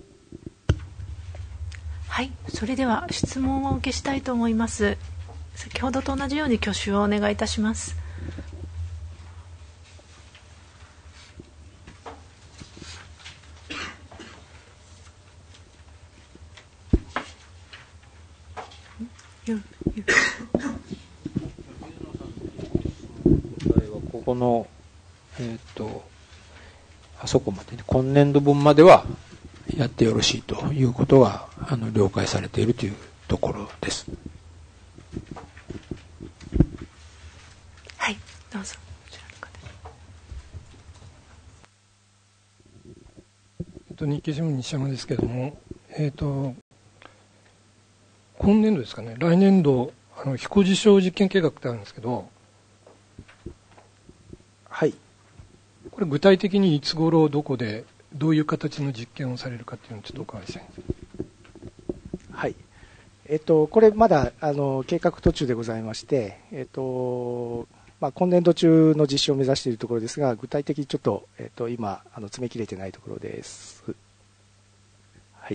はい、それでは質問をお受けしたいと思います。先ほどと同じように挙手をお願いいたします。 この、えっと、あそこまでね、今年度分まではやってよろしいということが、あの、了解されているというところです。 はい、どうぞ。 えっと、日経新聞西山ですけれども、えっと、今年度ですかね、来年度、あの、飛行実証実験計画ってあるんですけど、 はい。 これ具体的にいつ頃どこでどういう形の実験をされるかっていうのをちょっとお伺いしたいんです。 はい。えっと、これまだ、あの、計画途中でございまして、えっと、まあ、今年度中の実施を目指しているところですが、具体的にちょっと、えっと、今、あの、詰め切れてないところです。はい。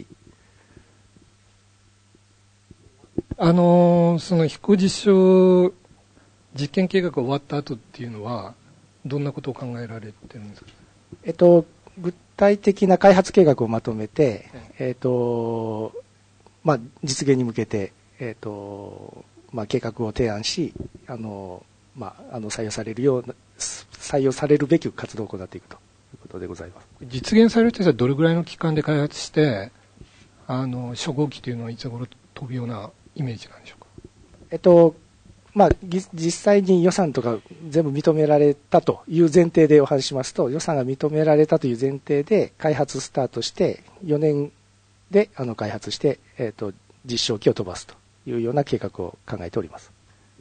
あの、その飛行実証実験計画が終わった後っていうのは、どんなことを考えられてるんですか。 えっと、具体的な開発計画をまとめて、えっと、まあ、実現に向けて、えっと、まあ、計画を提案し、あの、まあ、あの、採用されるような、採用されるべき活動を行っていくということでございます。 実現されるとしたらどれぐらいの期間で開発して、あの、初号機というのはいつ頃飛ぶようなイメージなんでしょうか。 えっと、まあ、実際に予算とか全部認められたという前提でお話ししますと、予算が認められたという前提で開発スタートしてよねんであの開発して、えっと、実証機を飛ばすというような計画を考えております。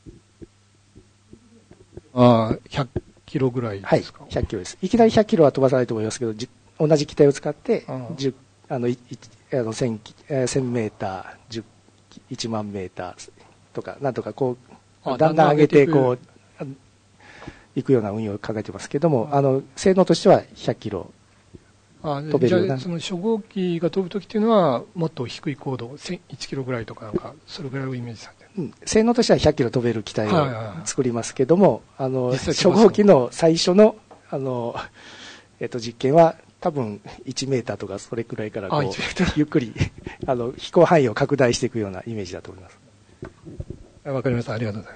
ああ、ひゃっキロぐらいですか。 はい、ひゃっキロです。いきなりひゃっキロは飛ばさないと思いますけど、同じ機体を使ってじゅうあのいあのせんメーター、いちまんメーターとかなんとかこうだんだん上げてこういくような運用を考えてますけども、あの性能としてはひゃっキロ飛べるような。 じゃあその初号機が飛ぶときっていうのはもっと低い高度いちキロぐらいとかなんかそれぐらいをイメージされてる。 うん、性能としてはひゃっキロ飛べる機体を作りますけども、あの初号機の最初のあのえっと実験は多分いちメーターとかそれくらいからこうゆっくりあの飛行範囲を拡大していくようなイメージだと思います。 わかりました。ありがとうございます。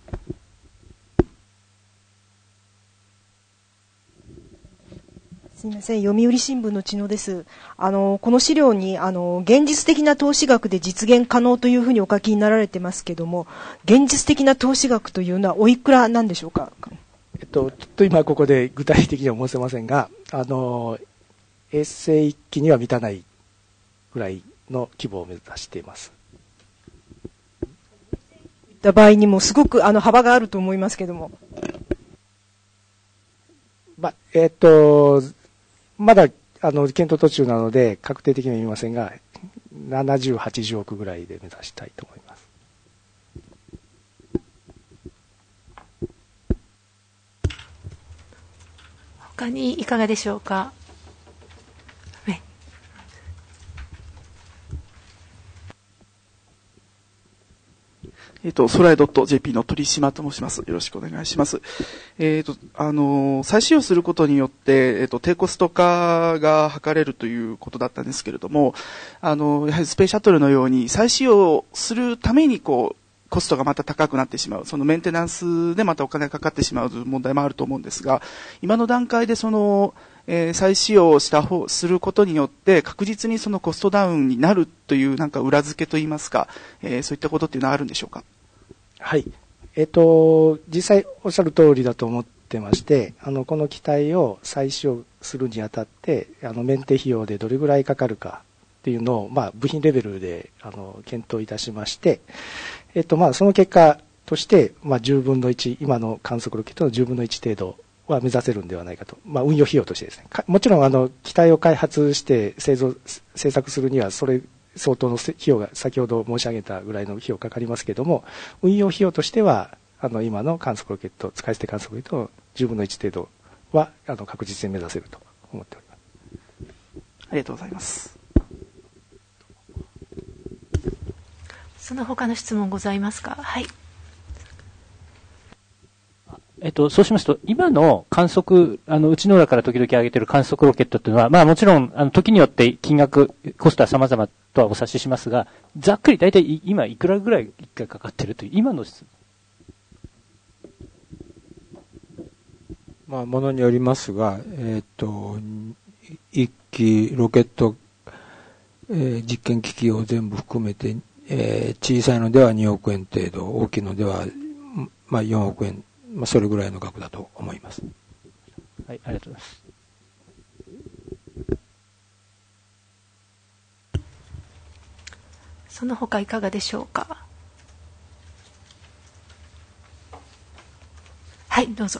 すみません。読売新聞の知野です。あの、この資料に、あの、現実的な投資額で実現可能というふうにお書きになられてますけども、現実的な投資額というのはおいくらなんでしょうか。 えっと、ちょっと今ここで具体的には申せませんが、あの、衛星いっきには満たないぐらいの規模を目指しています。 た場合にもすごくあの幅があると思いますけども。 まあ、えっと、まだあの検討途中なので確定的には言いませんが、ななじゅう、はちじゅうおくぐらいで目指したいと思います。 他にいかがでしょうか。 えっと、ソライ .jp の鳥島と申します。よろしくお願いします。えっと、あの、再使用することによって、えっと、低コスト化が図れるということだったんですけれども、あの、やはりスペースシャトルのように再使用するために、こう、コストがまた高くなってしまう。そのメンテナンスでまたお金がかかってしまう問題もあると思うんですが、今の段階でその、えー、再使用した方、することによって確実にそのコストダウンになるというなんか裏付けといいますか、えー、そういったことっていうのはあるんでしょうか。 はい。えっと、実際おっしゃる通りだと思ってまして、あの、この機体を再使用するにあたって、あの、メンテ費用でどれぐらいかかるかっていうのを、まあ、部品レベルで、あの、検討いたしまして、えっと、まあ、その結果として、まあ、じゅうぶんのいち、今の観測ロケットのじゅうぶんのいち程度は目指せるんではないかと。まあ、運用費用としてですね。もちろん、あの、機体を開発して製造、製作するには、それ、相当の費用が先ほど申し上げたぐらいの費用かかりますけれども、運用費用としては、あの、今の観測ロケット、使い捨て観測ロケットのじゅうぶんのいち程度は、あの、確実に目指せると思っております。 ありがとうございます。 その他の質問ございますか。はい。 えっと、そうしますと、今の観測、あの、うちの裏から時々上げている観測ロケットっていうのは、まあもちろん、あの、時によって金額、コストは様々とはお察ししますが、ざっくり大体今いくらぐらい一回かかってるという、今の質まあ、ものによりますが、えっと、一機ロケット、えー、実験機器を全部含めて、えー、小さいのではにおくえん程度、大きいのでは、まあ、よんおくえん、まあ、それぐらいの額だと思います。 はい、ありがとうございます。 その他いかがでしょうか。はい、どうぞ。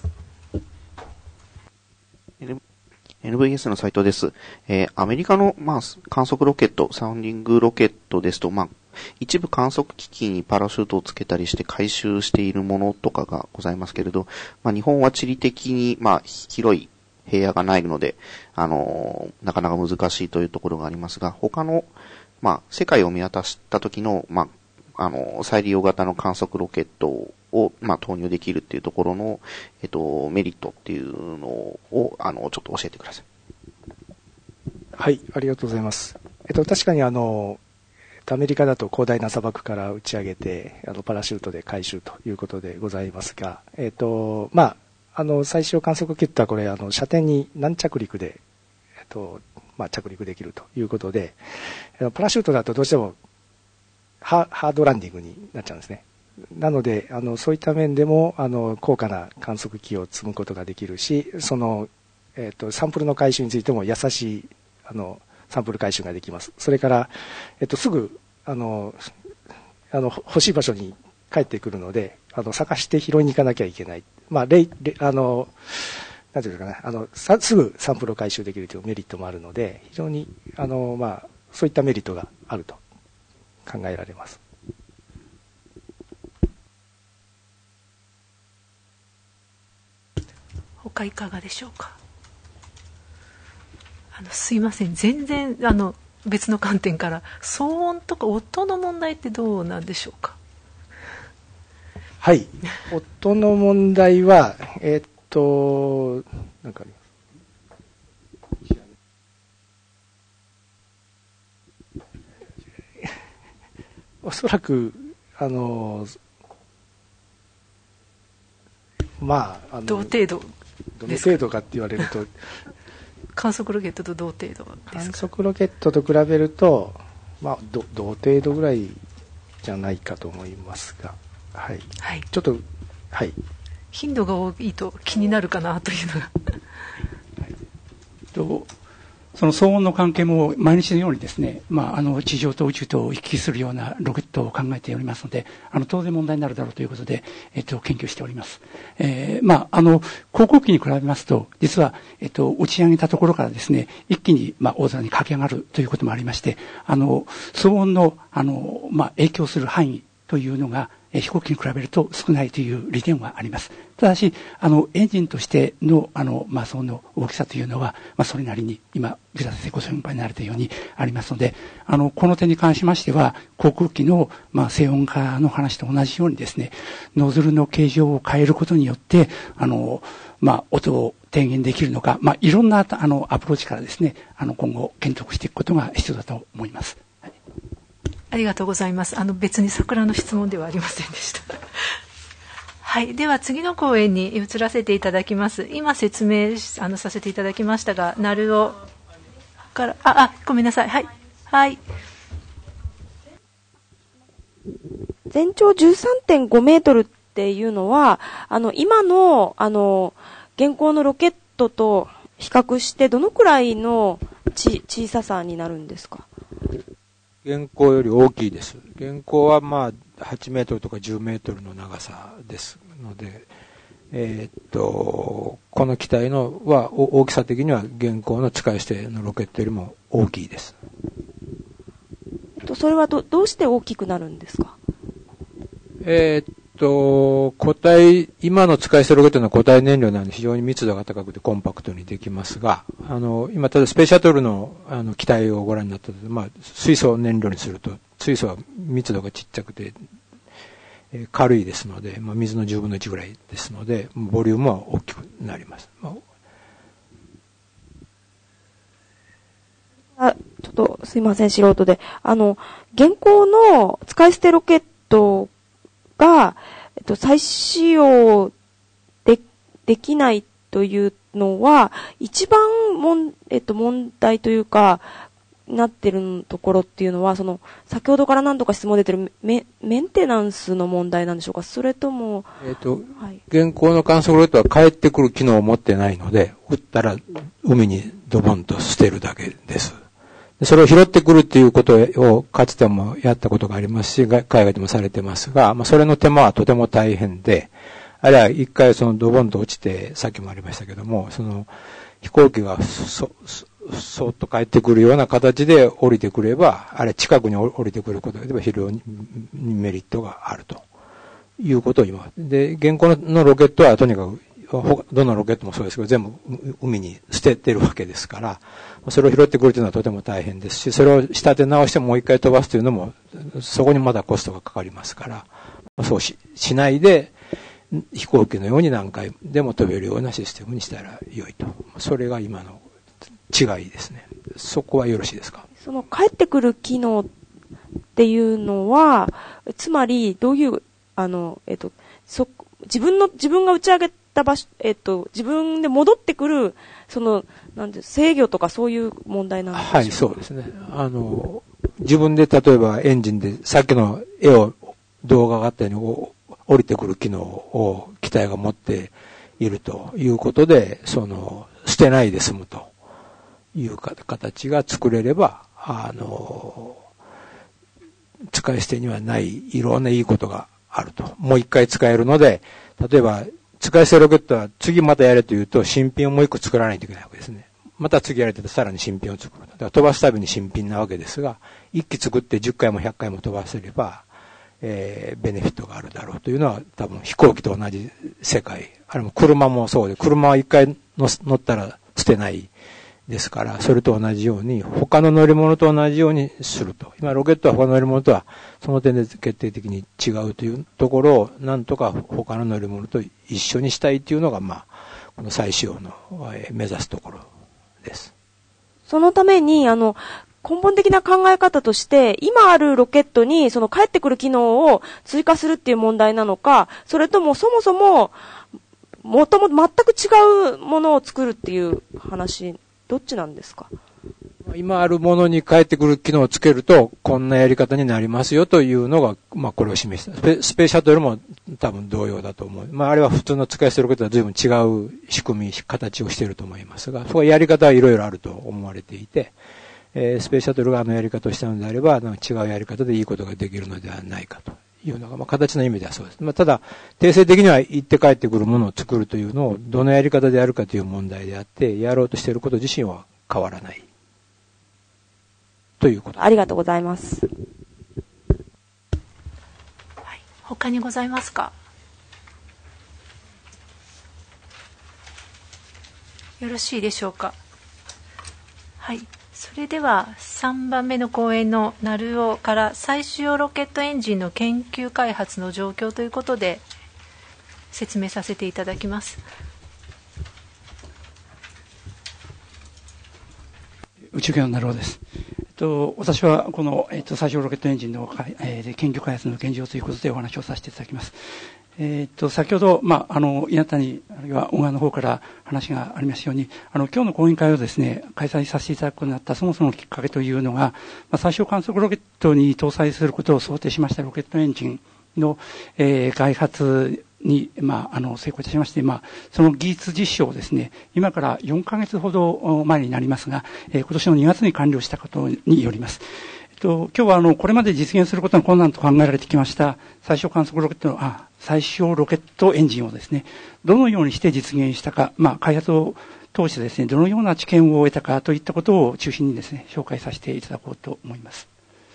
エヌブイエス の斉藤です。えー、アメリカの、まあ、観測ロケット、サウンディングロケットですと、まあ、一部観測機器にパラシュートをつけたりして回収しているものとかがございますけれど、まあ、日本は地理的に、まあ、広い平野がないので、あのー、なかなか難しいというところがありますが、他の、まあ、世界を見渡した時の、まあ、あのー、再利用型の観測ロケットを、まあ、投入できるっていうところの、えっと、メリットっていうのを、あの、ちょっと教えてください。 はい、ありがとうございます。えっと、確かにあの、アメリカだと広大な砂漠から打ち上げて、あの、パラシュートで回収ということでございますが、えっと、まあ、あの、最小観測キットはこれ、あの、射程に軟着陸で、えっと、まあ、着陸できるということで、パラシュートだとどうしてもハ、ハードランディングになっちゃうんですね。なので、あの、そういった面でも、あの、高価な観測機を積むことができるし、その、えっと、サンプルの回収についても優しい、あの、サンプル回収ができます。それから、えっと、すぐ、あの、あの、欲しい場所に帰ってくるので、あの、探して拾いに行かなきゃいけない。まあ、レイ、レあの、なんていうかな、あの、さ、すぐサンプルを回収できるというメリットもあるので、非常に、あの、まあ、そういったメリットがあると考えられます。 他いかがでしょうか。あのすいません、全然あの別の観点から騒音とか音の問題ってどうなんでしょうか。 はい、音の問題はえー、っとなんかあります。おそらくあのまああの同程度どの程度かって言われると観測ロケットと同程度ですか。 観測ロケットと比べると、まあ、ど同程度ぐらいじゃないかと思いますが、はい、 はい、 ちょっと、はい、 頻度が多いと気になるかなというのが、はい、 とその騒音の関係も毎日のようにですね、まあ、あの地上と宇宙とを行き来するようなロケットを考えておりますので、あの当然問題になるだろうということで、えっと、研究しております。えー、まあ、あの航空機に比べますと、実は、えっと、打ち上げたところからですね、一気に、まあ、大空に駆け上がるということもありまして、あの騒音の、あの、まあ、影響する範囲というのが、えー、飛行機に比べると少ないという利点はあります。ただし、あの、エンジンとしての、あの、まあ、その大きさというのは、まあ、それなりに、今、藤田先生ご心配になられたようにありますので、あの、この点に関しましては、航空機の、まあ、静音化の話と同じようにですね、ノズルの形状を変えることによって、あの、まあ、音を低減できるのか、まあ、いろんな、あの、アプローチからですね、あの、今後、検討していくことが必要だと思います。はい、 ありがとうございます。あの、別に桜の質問ではありませんでした。はい、では次の講演に移らせていただきます。今説明あのさせていただきましたが、鳴尾からああごめんなさい。はいはい。 全長 じゅうさんてんご メートルっていうのは、あの今のあの現行のロケットと比較してどのくらいのち小ささになるんですか。 現行より大きいです。現行はまあはちメートルとかじゅうメートルの長さですので、えー、っとこの機体のは大きさ的には現行の使い捨てのロケットよりも大きいです。 それは ど, どうして大きくなるんですか。 えー、っと固体今の使い捨てロケットの固体燃料なので非常に密度が高くてコンパクトにできますが、あの今ただスペースシャトル の, あの機体をご覧になったので、まあ、水素を燃料にすると水素は密度がちっちゃくて、えー、軽いですので、まあ、水のじゅうぶんのいちぐらいですのでボリュームは大きくなります。まあ、あちょっとすいません素人で、あの現行の使い捨てロケットが、えっと、再使用 で, できないというのは、一番もん、えっと、問題というか、なってるところっていうのは、その、先ほどから何度か質問出てるメ、メンテナンスの問題なんでしょうか、それとも。 えっと、はい、現行の観測ロケットは帰ってくる機能を持ってないので、撃ったら海にドボンと捨てるだけです。それを拾ってくるっていうことをかつてもやったことがありますし、海外でもされてますが、まあ、それの手間はとても大変で、あるいは一回そのドボンと落ちて、さっきもありましたけども、その飛行機がそ、そ、そっと帰ってくるような形で降りてくれば、あれ近くに降りてくることでは非常にメリットがあるということを今。で、現行のロケットはとにかく、どのロケットもそうですけど、全部海に捨ててるわけですから、それを拾ってくるというのはとても大変ですし、それを仕立て直してもう一回飛ばすというのも、そこにまだコストがかかりますから、そうし、しないで、飛行機のように何回でも飛べるようなシステムにしたら良いと。それが今の違いですね。そこはよろしいですか？ その帰ってくる機能っていうのは、つまりどういう、あの、えっと、そ、自分の、自分が打ち上げた場所、えっと、自分で戻ってくる、その、なんて、制御とかそういう問題なんですか？ はい、そうですね。あの、自分で例えばエンジンで、さっきの絵を、動画があったように、降りてくる機能を機体が持っているということで、その、捨てないで済むという形が作れれば、あの、使い捨てにはないいろんないいことがあると。もう一回使えるので、例えば、使い捨てロケットは次またやれというと、新品をもう一個作らないといけないわけですね。また次やれとさらに新品を作る。だから飛ばすたびに新品なわけですが、一機作ってじゅっかいもひゃっかいも飛ばせれば、えー、ベネフィットがあるだろうというのは多分飛行機と同じ世界。あれも車もそうで、車は一回乗ったら捨てないですから、それと同じように、他の乗り物と同じようにすると。今、ロケットは他の乗り物とは、その点で決定的に違うというところを、なんとか他の乗り物と一緒にしたいというのが、まあ、この再使用の、えー、目指すところです。 そのために、あの、根本的な考え方として、今あるロケットにその帰ってくる機能を追加するっていう問題なのか、それともそもそも、もともと全く違うものを作るっていう話、どっちなんですか？ 今あるものに帰ってくる機能をつけると、こんなやり方になりますよというのが、まあこれを示した。スペ、スペースシャトルも多分同様だと思う。まああれは普通の使い捨てロケットは随分違う仕組み、形をしていると思いますが、そこはやり方はいろいろあると思われていて、えー、スペースシャトルがあのやり方をしたのであれば、なんか違うやり方でいいことができるのではないかというのが、まあ、形の意味ではそうです。まあ、ただ、定性的には行って帰ってくるものを作るというのを、どのやり方でやるかという問題であって、やろうとしていること自身は変わらない。ということ。 ありがとうございます。 はい。他にございますか？よろしいでしょうか？はい。それではさんばんめの講演の鳴尾から再使用ロケットエンジンの研究開発の状況ということで説明させていただきます。 宇宙系の鳴尾です。えっと、私はこの、えっと、再使用ロケットエンジンの、えー、研究開発の現状ということでお話をさせていただきます。えっと、先ほど、まあ、あの、稲谷、あるいは小川の方から話がありましたように、あの、今日の講演会をですね、開催させていただくことになったそもそものきっかけというのが、まあ、最小観測ロケットに搭載することを想定しましたロケットエンジンの、えー、開発に、まあ、あの、成功いたしまして、まあ、その技術実証をですね、今からよんかげつほど前になりますが、えー、今年のにがつに完了したことによります。今日はあのこれまで実現することが困難と考えられてきました最小観測ロケットのあ最小ロケットエンジンをですねどのようにして実現したか、まあ、開発を通してですねどのような知見を得たかといったことを中心にですね紹介させていただこうと思います。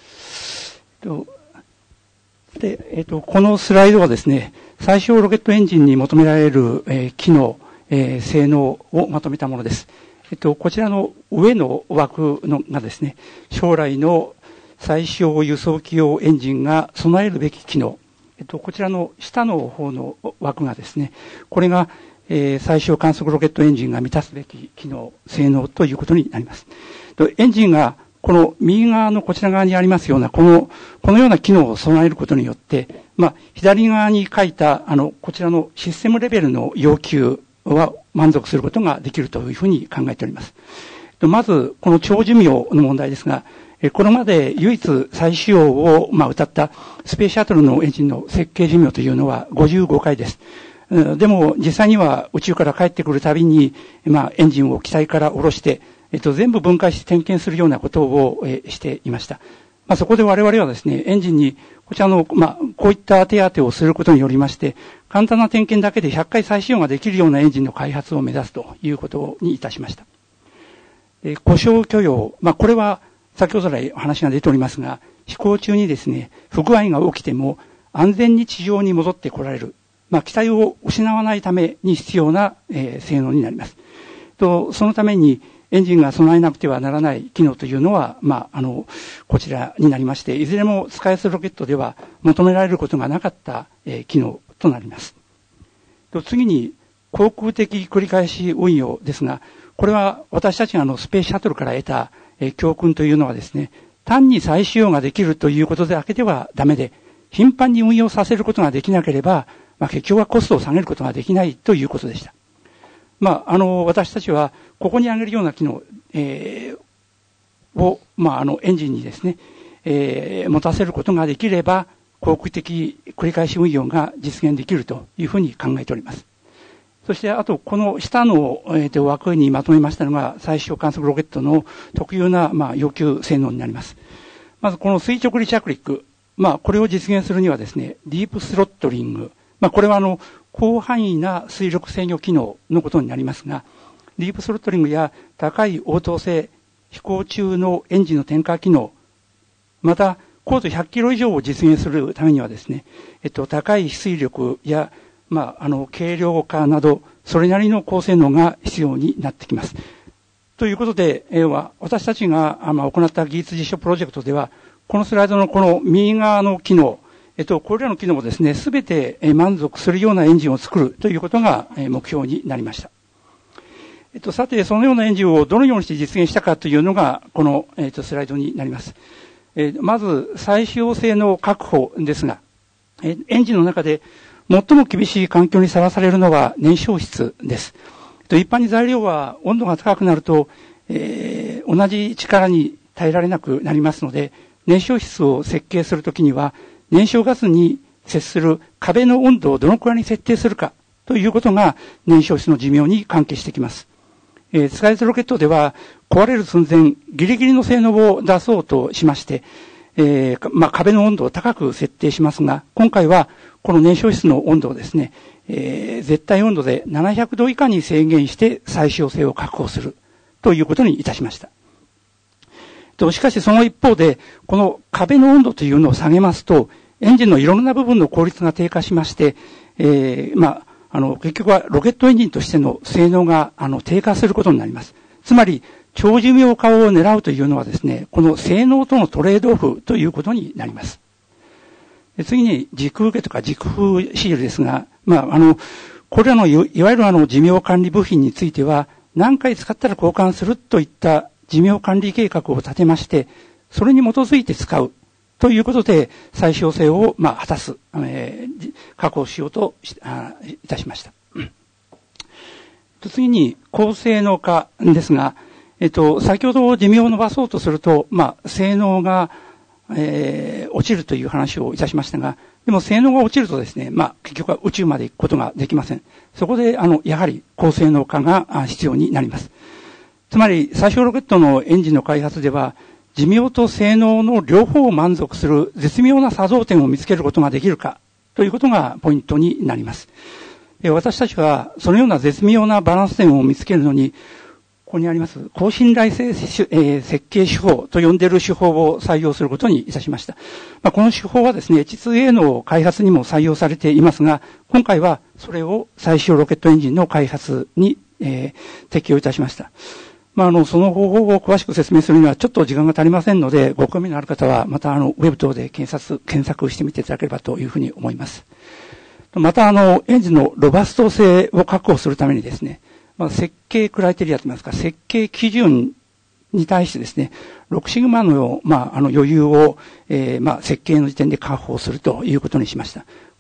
で、えっと、このスライドはですね最小ロケットエンジンに求められる、えー、機能、えー、性能をまとめたものです。えっと、こちらの上の枠のがですね将来の最小輸送機用エンジンが備えるべき機能。えっと、こちらの下の方の枠がですね、これが、えー、最小観測ロケットエンジンが満たすべき機能、性能ということになります。とエンジンがこの右側のこちら側にありますような、この、このような機能を備えることによって、まあ、左側に書いた、あの、こちらのシステムレベルの要求は満足することができるというふうに考えております。まず、この長寿命の問題ですが、これまで唯一再使用を、まあ、謳ったスペースシャトルのエンジンの設計寿命というのはごじゅうごかいです。でも実際には宇宙から帰ってくるたびに、まあ、エンジンを機体から下ろして、えっと、全部分解して点検するようなことを、えー、していました。まあ、そこで我々はですね、エンジンにこちらの、まあ、こういった手当てをすることによりまして、簡単な点検だけでひゃっかい再使用ができるようなエンジンの開発を目指すということにいたしました。えー、故障許容、まあ、これは先ほど来お話が出ておりますが、飛行中にですね、不具合が起きても安全に地上に戻ってこられる。まあ、機体を失わないために必要な、えー、性能になります。と、そのためにエンジンが備えなくてはならない機能というのは、まあ、あの、こちらになりまして、いずれもスカイスロケットでは求められることがなかった、えー、機能となります。と、次に、航空的繰り返し運用ですが、これは私たちがあのスペースシャトルから得た、えー、教訓というのはですね、単に再使用ができるということだけではダメで、頻繁に運用させることができなければ、まあ、結局はコストを下げることができないということでした。まあ、あの、私たちは、ここに挙げるような機能、えー、を、まあ、あの、エンジンにですね、えー、持たせることができれば、航空的繰り返し運用が実現できるというふうに考えております。そして、あと、この下の、えー、枠にまとめましたのが、再使用観測ロケットの特有な、まあ、要求性能になります。まず、この垂直離着陸、まあ、これを実現するにはですね、ディープスロットリング、まあ、これはあの、広範囲な水力制御機能のことになりますが、ディープスロットリングや高い応答性、飛行中のエンジンの点火機能、また、高度ひゃっキロ以上を実現するためにはですね、えっと、高い水力や、まあ、あの、軽量化など、それなりの高性能が必要になってきます。ということで、えー、私たちが、まあ、行った技術実証プロジェクトでは、このスライドのこの右側の機能、えっと、これらの機能をですね、すべて満足するようなエンジンを作るということが目標になりました。えっと、さて、そのようなエンジンをどのようにして実現したかというのが、この、えっと、スライドになります。えー、まず、再使用性の確保ですが、えー、エンジンの中で最も厳しい環境にさらされるのは燃焼室です。えっと、一般に材料は温度が高くなると、えー、同じ力に耐えられなくなりますので、燃焼室を設計するときには、燃焼ガスに接する壁の温度をどのくらいに設定するかということが燃焼室の寿命に関係してきます。えー、スカイズロケットでは壊れる寸前ギリギリの性能を出そうとしまして、えー、まあ、壁の温度を高く設定しますが、今回はこの燃焼室の温度をですね、えー、絶対温度でななひゃくど以下に制限して再使用性を確保するということにいたしました。としかしその一方で、この壁の温度というのを下げますと、エンジンのいろんな部分の効率が低下しまして、えー、まあ、あの、結局はロケットエンジンとしての性能が、あの、低下することになります。つまり、長寿命化を狙うというのはですね、この性能とのトレードオフということになります。次に、時空受けとか軸風シールですが、まあ、あの、これらのいわゆるあの、寿命管理部品については、何回使ったら交換するといった寿命管理計画を立てまして、それに基づいて使うということで、再使用性を、まあ、果たす、えー、確保しようとしあいたしました。次に、高性能化ですが、えっと、先ほど寿命を伸ばそうとすると、まあ、性能が、えー、落ちるという話をいたしましたが、でも性能が落ちるとですね、まあ、結局は宇宙まで行くことができません。そこで、あの、やはり高性能化が必要になります。つまり、最小ロケットのエンジンの開発では、寿命と性能の両方を満足する絶妙な作動点を見つけることができるか、ということがポイントになります。私たちは、そのような絶妙なバランス点を見つけるのに、ここにあります、高信頼性、えー、設計手法と呼んでいる手法を採用することにいたしました。まあ、この手法はですね、エイチツーエー の開発にも採用されていますが、今回はそれを最小ロケットエンジンの開発に、えー、適用いたしました。まあ、あの、その方法を詳しく説明するにはちょっと時間が足りませんので、ご興味のある方は、またあの、ウェブ等で検索、検索してみていただければというふうに思います。また、あの、エンジンのロバスト性を確保するためにですね、まあ、設計クライテリアといいますか、設計基準に対してですね、ろくシグマの、まあ、あの余裕を、えー、まあ、設計の時点で確保するということにしました。こ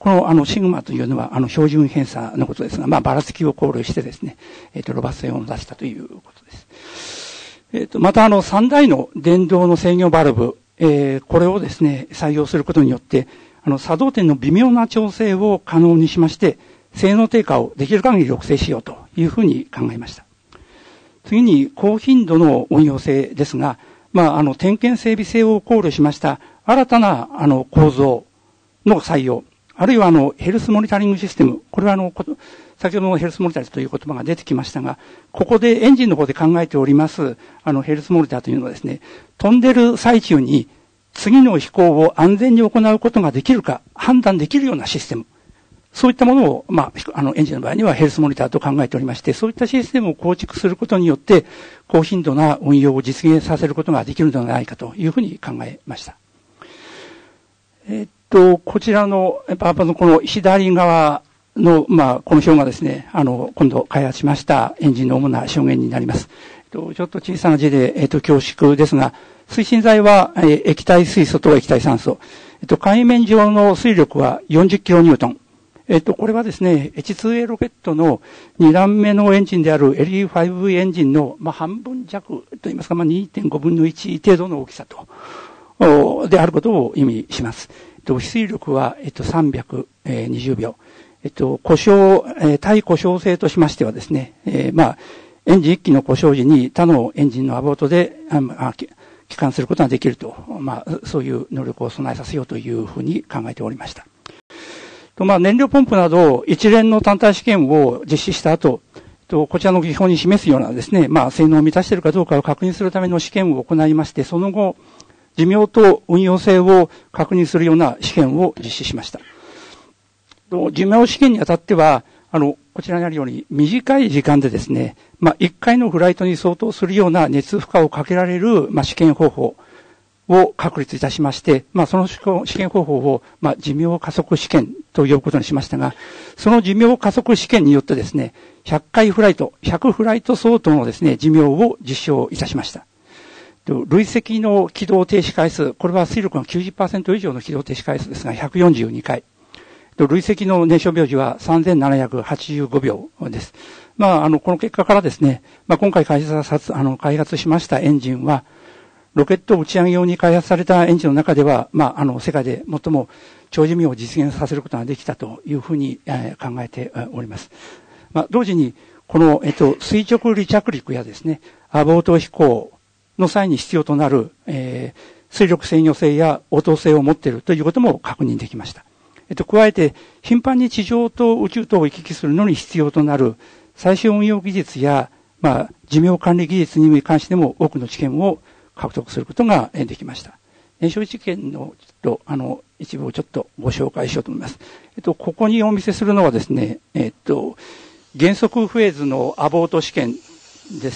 この、あの、シグマというのは、あの、標準偏差のことですが、まあ、ばらつきを考慮してですね、えっ、ー、と、ロバスト性を出したということです。えっ、ー、と、また、あの、さんだいの電動の制御バルブ、えー、これをですね、採用することによって、あの、作動点の微妙な調整を可能にしまして、性能低下をできる限り抑制しようというふうに考えました。次に、高頻度の運用性ですが、まあ、あの、点検整備性を考慮しました、新たな、あの、構造の採用、あるいは、あの、ヘルスモニタリングシステム、これは、あの、先ほどのヘルスモニタリングという言葉が出てきましたが、ここでエンジンの方で考えております、あの、ヘルスモニターというのはですね、飛んでる最中に、次の飛行を安全に行うことができるか、判断できるようなシステム。そういったものを、まあ、あの、エンジンの場合にはヘルスモニターと考えておりまして、そういったシステムを構築することによって、高頻度な運用を実現させることができるのではないかというふうに考えました。えっと、こちらの、パワポのこの左側の、まあ、この表がですね、あの、今度開発しましたエンジンの主な証言になります。えっと、ちょっと小さな字で、えっと、恐縮ですが、推進剤は、えー、液体水素と液体酸素。えっと、海面上の水力はよんじゅっキロニュートン。えっと、これはですね、エイチツーエー ロケットのに段目のエンジンである エルイーファイブ エンジンの、まあ、半分弱といいますか、まあ、にてんごぶんのいち程度の大きさと、であることを意味します。えっと、飛水力は、えっと、さんびゃくにじゅうびょう。えっと、故障、えー、対故障性としましてはですね、えー、まあ、エンジンいっきの故障時に他のエンジンのアボートで、ああ帰還することができると、まあ、そういう能力を備えさせようというふうに考えておりました。と、まあ、燃料ポンプなど一連の単体試験を実施した後、と、こちらの技法に示すようなですね、まあ、性能を満たしているかどうかを確認するための試験を行いまして、その後、寿命と運用性を確認するような試験を実施しました。と、寿命試験にあたっては、あの、こちらにあるように短い時間でですね、まあ、いっかいのフライトに相当するような熱負荷をかけられる、まあ、試験方法を確立いたしまして、まあ、その試験方法を、まあ、寿命加速試験と呼ぶことにしましたが、その寿命加速試験によってですね、ひゃっかいフライト、ひゃくフライト相当のですね、寿命を実証いたしました。累積の起動停止回数、これは水力の きゅうじゅっパーセント 以上の起動停止回数ですが、ひゃくよんじゅうにかい。累積の燃焼秒時はさんぜんななひゃくはちじゅうごびょうです。まあ、あの、この結果からですね、まあ、今回開発、あの、開発しましたエンジンは、ロケットを打ち上げ用に開発されたエンジンの中では、まあ、あの、世界で最も長寿命を実現させることができたというふうに、えー、考えております。まあ、同時に、この、えっと、垂直離着陸やですね、アボート飛行の際に必要となる、えー、水力制御性や応答性を持っているということも確認できました。えっと、加えて、頻繁に地上と宇宙とを行き来するのに必要となる最終運用技術や、まあ、寿命管理技術に関しても多くの知見を獲得することができました。燃焼知見の、ちょっと、あの、一部をちょっとご紹介しようと思います。えっと、ここにお見せするのはですね、えっと、減速フェーズのアボート試験です。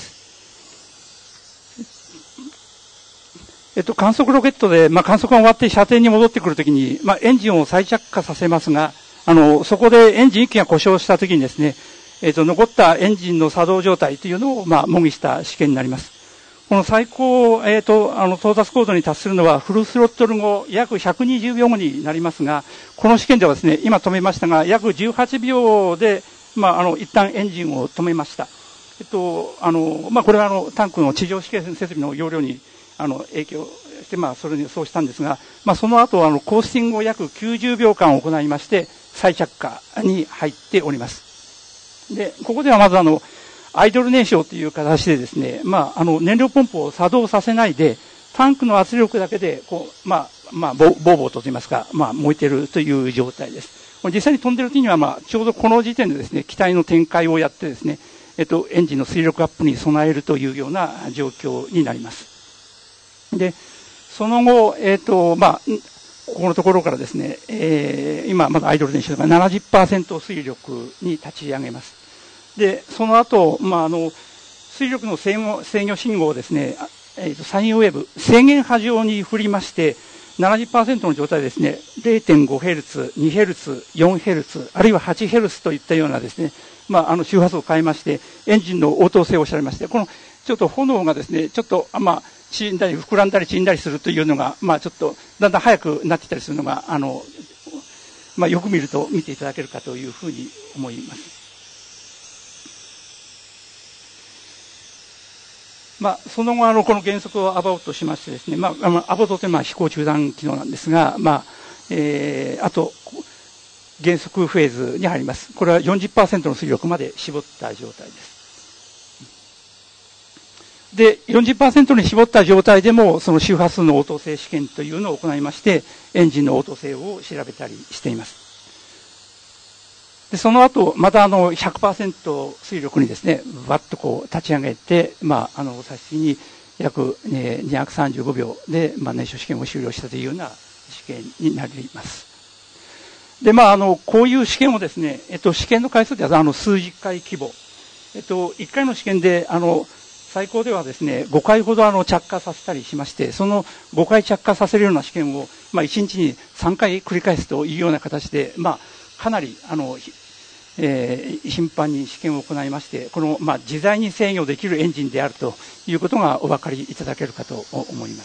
えっと、観測ロケットで、まあ、観測が終わって射程に戻ってくるときに、まあ、エンジンを再着火させますが、あの、そこでエンジンいっきが故障したときにですね、えっと、残ったエンジンの作動状態というのを、まあ、模擬した試験になります。この最高、えっと、あの、到達高度に達するのは、フルスロットル後、約ひゃくにじゅうびょうごになりますが、この試験ではですね、今止めましたが、約じゅうはちびょうで、まあ、あの、一旦エンジンを止めました。えっと、あの、まあ、これはあの、タンクの地上試験設備の容量に、あの、影響して、まあ、それにそうしたんですが、まあ、その後、あの、コースティングを約きゅうじゅうびょうかん行いまして、再着火に入っております。で、ここではまずあの、アイドル燃焼という形でですね、まあ、あの、燃料ポンプを作動させないで、タンクの圧力だけで、こう、まあ、まあ、ボーボーと言いますか、まあ、燃えているという状態です。実際に飛んでいる時には、まあ、ちょうどこの時点でですね、機体の展開をやってですね、えっと、エンジンの水力アップに備えるというような状況になります。で、その後、えっと、まあ、ここのところからですね、えー、今、まだアイドル燃焼が ななじゅっパーセント 水力に立ち上げます。で、その後、まあ、あの、水力の制御、制御信号をですね、えっと、サインウェーブ、制限波状に振りまして、ななじゅっパーセント の状態でですね、れいてんごヘルツ、にヘルツ、よんヘルツ、あるいははちヘルツといったようなですね、まあ、あの、周波数を変えまして、エンジンの応答性をおっしゃいまして、この、ちょっと炎がですね、ちょっと、まあ、縮んだり、膨らんだり、縮んだりするというのが、まあ、ちょっと、だんだん早くなってきたりするのが、あの、 まあ、よく見ると見ていただけるかというふうに思います。まあ、その後、あの、この原則をアバウトしましてですね、まあ、アバウトというのは飛行中断機能なんですが、まあ、えー、あと、減速フェーズに入ります。これは よんじゅっパーセント の推力まで絞った状態です。で、よんじゅっパーセント に絞った状態でも、その周波数の応答性試験というのを行いまして、エンジンの応答性を調べたりしています。で、その後、またあの ひゃくパーセント 推力にですね、バッとこう立ち上げて、まあ、あの、最終的に約にひゃくさんじゅうごびょうで、まあ、燃焼試験を終了したというような試験になります。で、まあ、あの、こういう試験をですね、えっと、試験の回数では、あの、数十回規模。えっと、いっかいの試験で、あの、最高ではですね、ごかいほどあの、着火させたりしまして、そのごかい着火させるような試験を、まあ、いちにちにさんかい繰り返すというような形で、まあ、かなり、あの、えー、頻繁に試験を行いまして、この、まあ、自在に制御できるエンジンであるということがお分かりいただけるかと思います。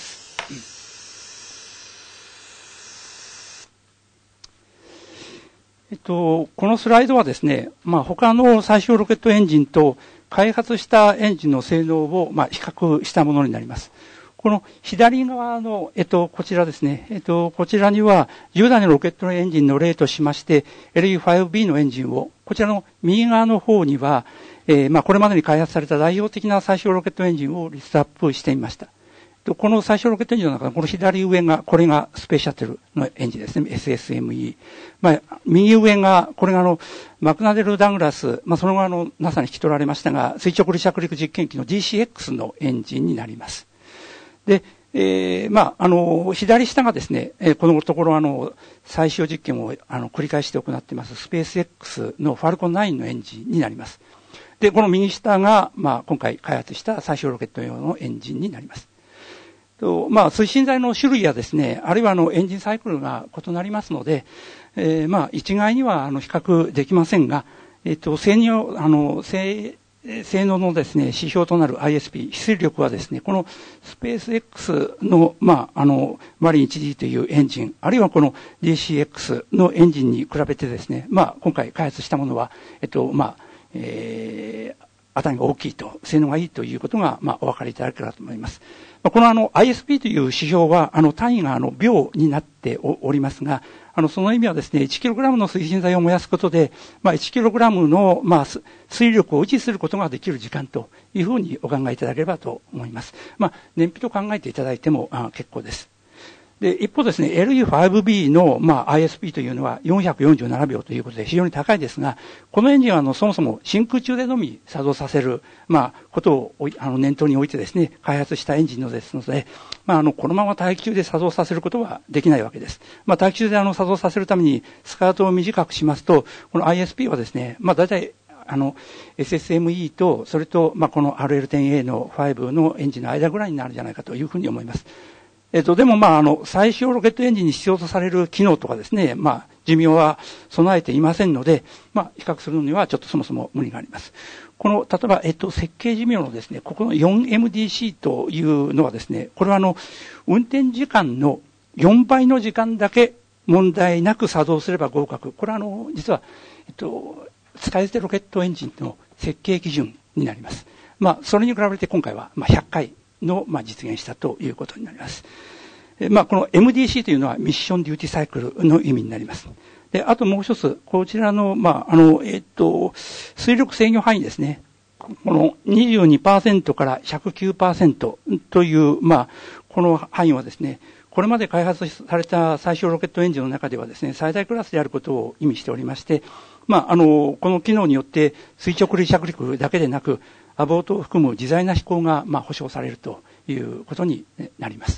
えっと、このスライドはですね、まあ、他の最小ロケットエンジンと開発したエンジンの性能を、まあ、比較したものになります。この左側の、えっと、こちらですね。えっと、こちらには、じゅうだいのロケットのエンジンの例としまして、エルイーファイブビー のエンジンを、こちらの右側の方には、えー、まあ、これまでに開発された代表的な最小ロケットエンジンをリストアップしてみました。この最小ロケットエンジンの中で、この左上が、これがスペースシャトルのエンジンですね。エスエスエムイー。まあ、右上が、これがあの、マクナデル・ダグラス、まあ、その後あの、ナサ に引き取られましたが、垂直離着陸実験機の ディーシーエックス のエンジンになります。で、えー、まあ、あの、左下がですね、えー、このところあの、最小実験をあの、繰り返して行っています、スペース X のファルコンナインのエンジンになります。で、この右下が、まあ、今回開発した最小ロケット用のエンジンになります。と、まあ、推進剤の種類やですね、あるいはあの、エンジンサイクルが異なりますので、えー、まあ、一概にはあの、比較できませんが、えっと、性能、あの、性、性能のですね、指標となる アイエスピー、飛水力はですね、このスペース X の、まあ、あの、マリン ワンディー というエンジン、あるいはこの ディーシーエックス のエンジンに比べてですね、まあ、今回開発したものは、えっと、まあ、えー、値が大きいと、性能がいいということが、まあ、お分かりいただけるかと思います。このあの アイエスピー という指標は、あの単位があの秒になっておりますが、あのその意味はですね、いちキログラム の推進剤を燃やすことで、まあ、いちキログラム のまあ推力を維持することができる時間というふうにお考えいただければと思います。まあ、燃費と考えていただいてもあ結構です。で、一方ですね、エルイーファイブビー の、まあ、アイエスピー というのはよんひゃくよんじゅうななびょうということで非常に高いですが、このエンジンはあの、そもそも真空中でのみ作動させる、まあ、ことをあの念頭に置いてですね、開発したエンジンのですので、まあ、あの、このまま大気中で作動させることはできないわけです。まあ、大気中であの、作動させるためにスカートを短くしますと、この アイエスピー はですね、まあ、大体、あの、エスエスエムイー と、それと、まあ、この アールエルテンエー のごのエンジンの間ぐらいになるんじゃないかというふうに思います。えっと、でも、まあ、あの、最小ロケットエンジンに必要とされる機能とかですね、まあ、寿命は備えていませんので、まあ、比較するのにはちょっとそもそも無理があります。この、例えば、えっと、設計寿命のですね、ここの フォーエムディーシー というのはですね、これはあの、運転時間のよんばいの時間だけ問題なく作動すれば合格。これはあの、実は、えっと、使い捨てロケットエンジンの設計基準になります。まあ、それに比べて今回は、まあ、ひゃっかいの、まあ、実現したということになります。えまあ、この エムディーシー というのはミッションデューティサイクルの意味になります。で、あともう一つ、こちらの、まあ、あの、えっと、水力制御範囲ですね。この にじゅうにパーセント から ひゃくきゅうパーセント という、まあ、この範囲はですね、これまで開発された最小ロケットエンジンの中ではですね、最大クラスであることを意味しておりまして、まあ、あの、この機能によって垂直離着陸だけでなく、アボートを含む自在な飛行が、まあ、保証されるということになります。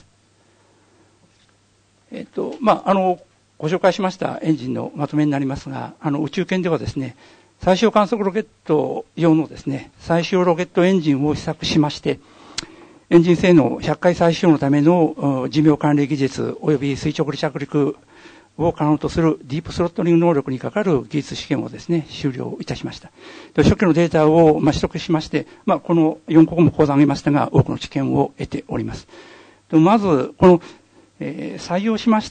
えっと、まあ、あの、ご紹介しましたエンジンのまとめになりますが、あの、宇宙圏ではですね、最小観測ロケット用のですね、最小ロケットエンジンを試作しまして、エンジン性能ひゃっかい再使用のための寿命管理技術及び垂直離着陸を可能とするディープスロットリング能力にかかる技術試験をですね、終了いたしました。初期のデータを、まあ、取得しまして、まあ、このよんこくも講座を挙げましたが、多くの知見を得ております。まず、この、えー、採用しました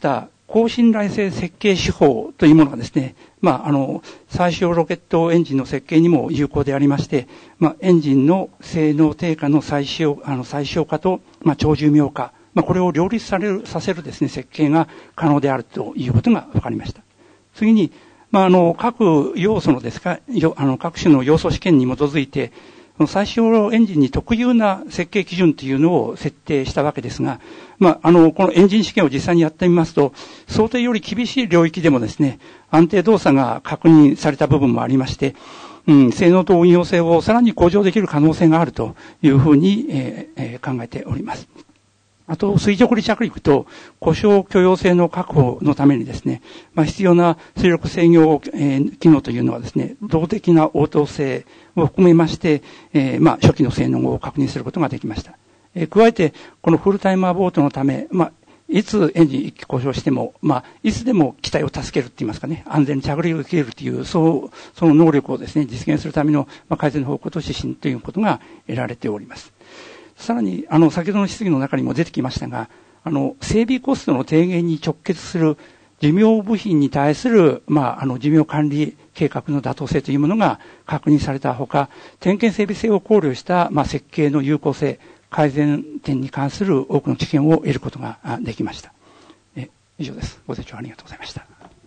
高信頼性設計手法というものがですね、まあ、あの、最小ロケットエンジンの設計にも有効でありまして、まあ、エンジンの性能低下の最小、あの、最小化と、まあ、長寿命化、まあ、これを両立される、させるですね、設計が可能であるということが分かりました。次に、まあ、あの、各要素のですか、あの、各種の要素試験に基づいて、最小エンジンに特有な設計基準というのを設定したわけですが、まあ、あの、このエンジン試験を実際にやってみますと、想定より厳しい領域でもですね、安定動作が確認された部分もありまして、うん、性能と運用性をさらに向上できる可能性があるというふうに、えーえー、考えております。あと、垂直離着陸と故障許容性の確保のためにですね、まあ、必要な水力制御、えー、機能というのはですね、動的な応答性を含めまして、えー、まあ、初期の性能を確認することができました。えー、加えて、このフルタイマーボートのため、まあ、いつエンジン一機故障しても、まあ、いつでも機体を助けるって言いますかね、安全に着陸できるという、そう、その能力をですね、実現するための、まあ、改善の方向と指針ということが得られております。さらに、あの、先ほどの質疑の中にも出てきましたが、あの、整備コストの低減に直結する寿命部品に対する、まあ、あの、寿命管理計画の妥当性というものが確認されたほか、点検整備性を考慮した、まあ、設計の有効性、改善点に関する多くの知見を得ることができました。え、以上です。ご清聴ありがとうございました。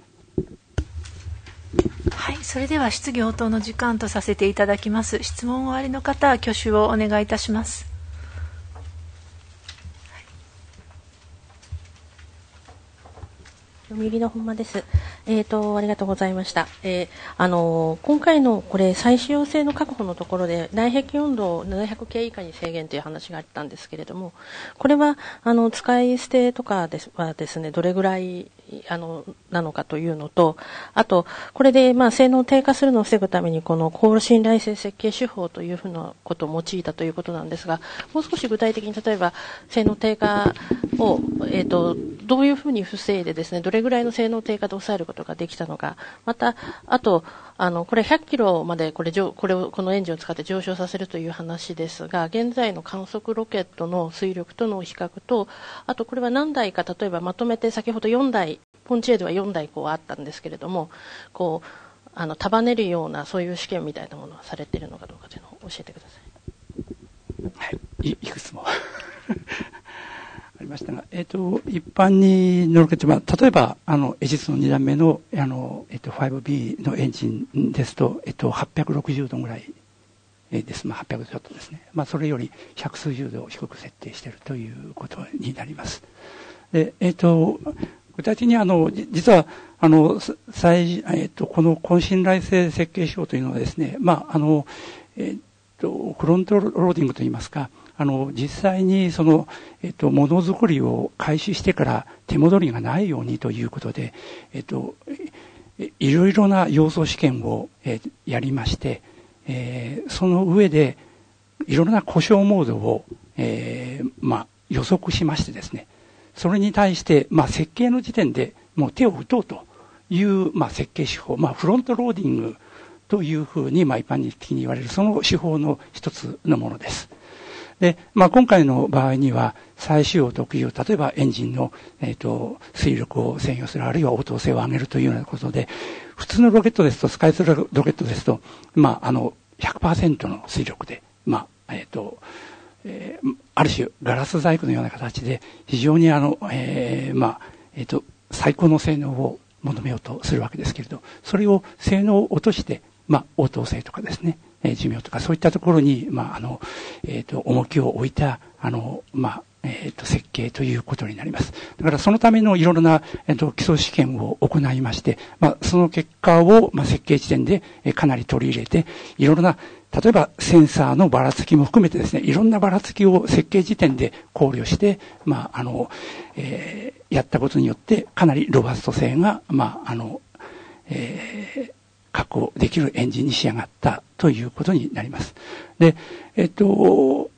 はい、それでは質疑応答の時間とさせていただきます。質問おありの方は挙手をお願いいたします。 読売の本間です。えっ、ー、と、ありがとうございました。えー、あのー、今回のこれ、再使用性の確保のところで、内壁温度をななひゃくケルビン以下に制限という話があったんですけれども、これは、あの、使い捨てとかですはですね、どれぐらい、あの、なのかというのと、あと、これで、まあ、性能を低下するのを防ぐために、この高信頼性設計手法というふうなことを用いたということなんですが、もう少し具体的に、例えば、性能低下を、えっ、ー、と、どういうふうに防いでですね、どれぐらいの性能低下で抑えることができたのか、また、あと、あの、これひゃっキロまでこれ、これを、このエンジンを使って上昇させるという話ですが、現在の観測ロケットの推力との比較と、あとこれは何台か、例えばまとめて先ほどよんだい、ポンチエではよんだいこうあったんですけれども、こう、あの、束ねるようなそういう試験みたいなものはされているのかどうかというのを教えてください。 はい、い, いくつも。ありましたが、えっ、ー、と、一般にのロケットは、例えば、あの、エジスのにだんめの、あの、えっ、ー、と、ファイブビー のエンジンですと、えっ、ー、と、はっぴゃくろくじゅうどぐらいです。まあ、はっぴゃくちょっとですね。まあ、それより百数十度低く設定しているということになります。で、えっ、と、具体的にあの、実は、あの、最、えっ、と、この高信頼性設計手法というのはですね、まあ、あの、えっ、と、フロントローディングといいますか、あの、実際にその、えっと、ものづくりを開始してから手戻りがないようにということで、えっと、いろいろな要素試験を、えー、やりまして、えー、その上で、いろいろな故障モードを、えー、まあ、予測しましてですね、それに対して、まあ、設計の時点でもう手を打とうという、まあ、設計手法、まあ、フロントローディングというふうに、まあ、一般的に言われる、その手法の一つのものです。で、まあ、今回の場合には、再使用特有、例えばエンジンの、えっと、水力を制御する、あるいは応答性を上げるというようなことで、普通のロケットですと、スカイスロケットですと、まあ、あの、ひゃくパーセント の水力で、まあ、えっと、えー、ある種、ガラス細工のような形で、非常にあの、えー、まあ、えっと、最高の性能を求めようとするわけですけれど、それを性能を落として、まあ、応答性とかですね、えー、寿命とかそういったところに、まあ、あの、えっと、重きを置いた、あの、まあ、えっと、設計ということになります。だからそのためのいろいろな、えっと、基礎試験を行いまして、まあ、その結果を、まあ、設計時点で、えー、かなり取り入れて、いろいろな、例えばセンサーのばらつきも含めてですね、いろんなばらつきを設計時点で考慮して、まあ、あの、えー、やったことによって、かなりロバスト性が、まあ、あの、えー、確保できるエンジンに仕上がったということになります。で、えっと、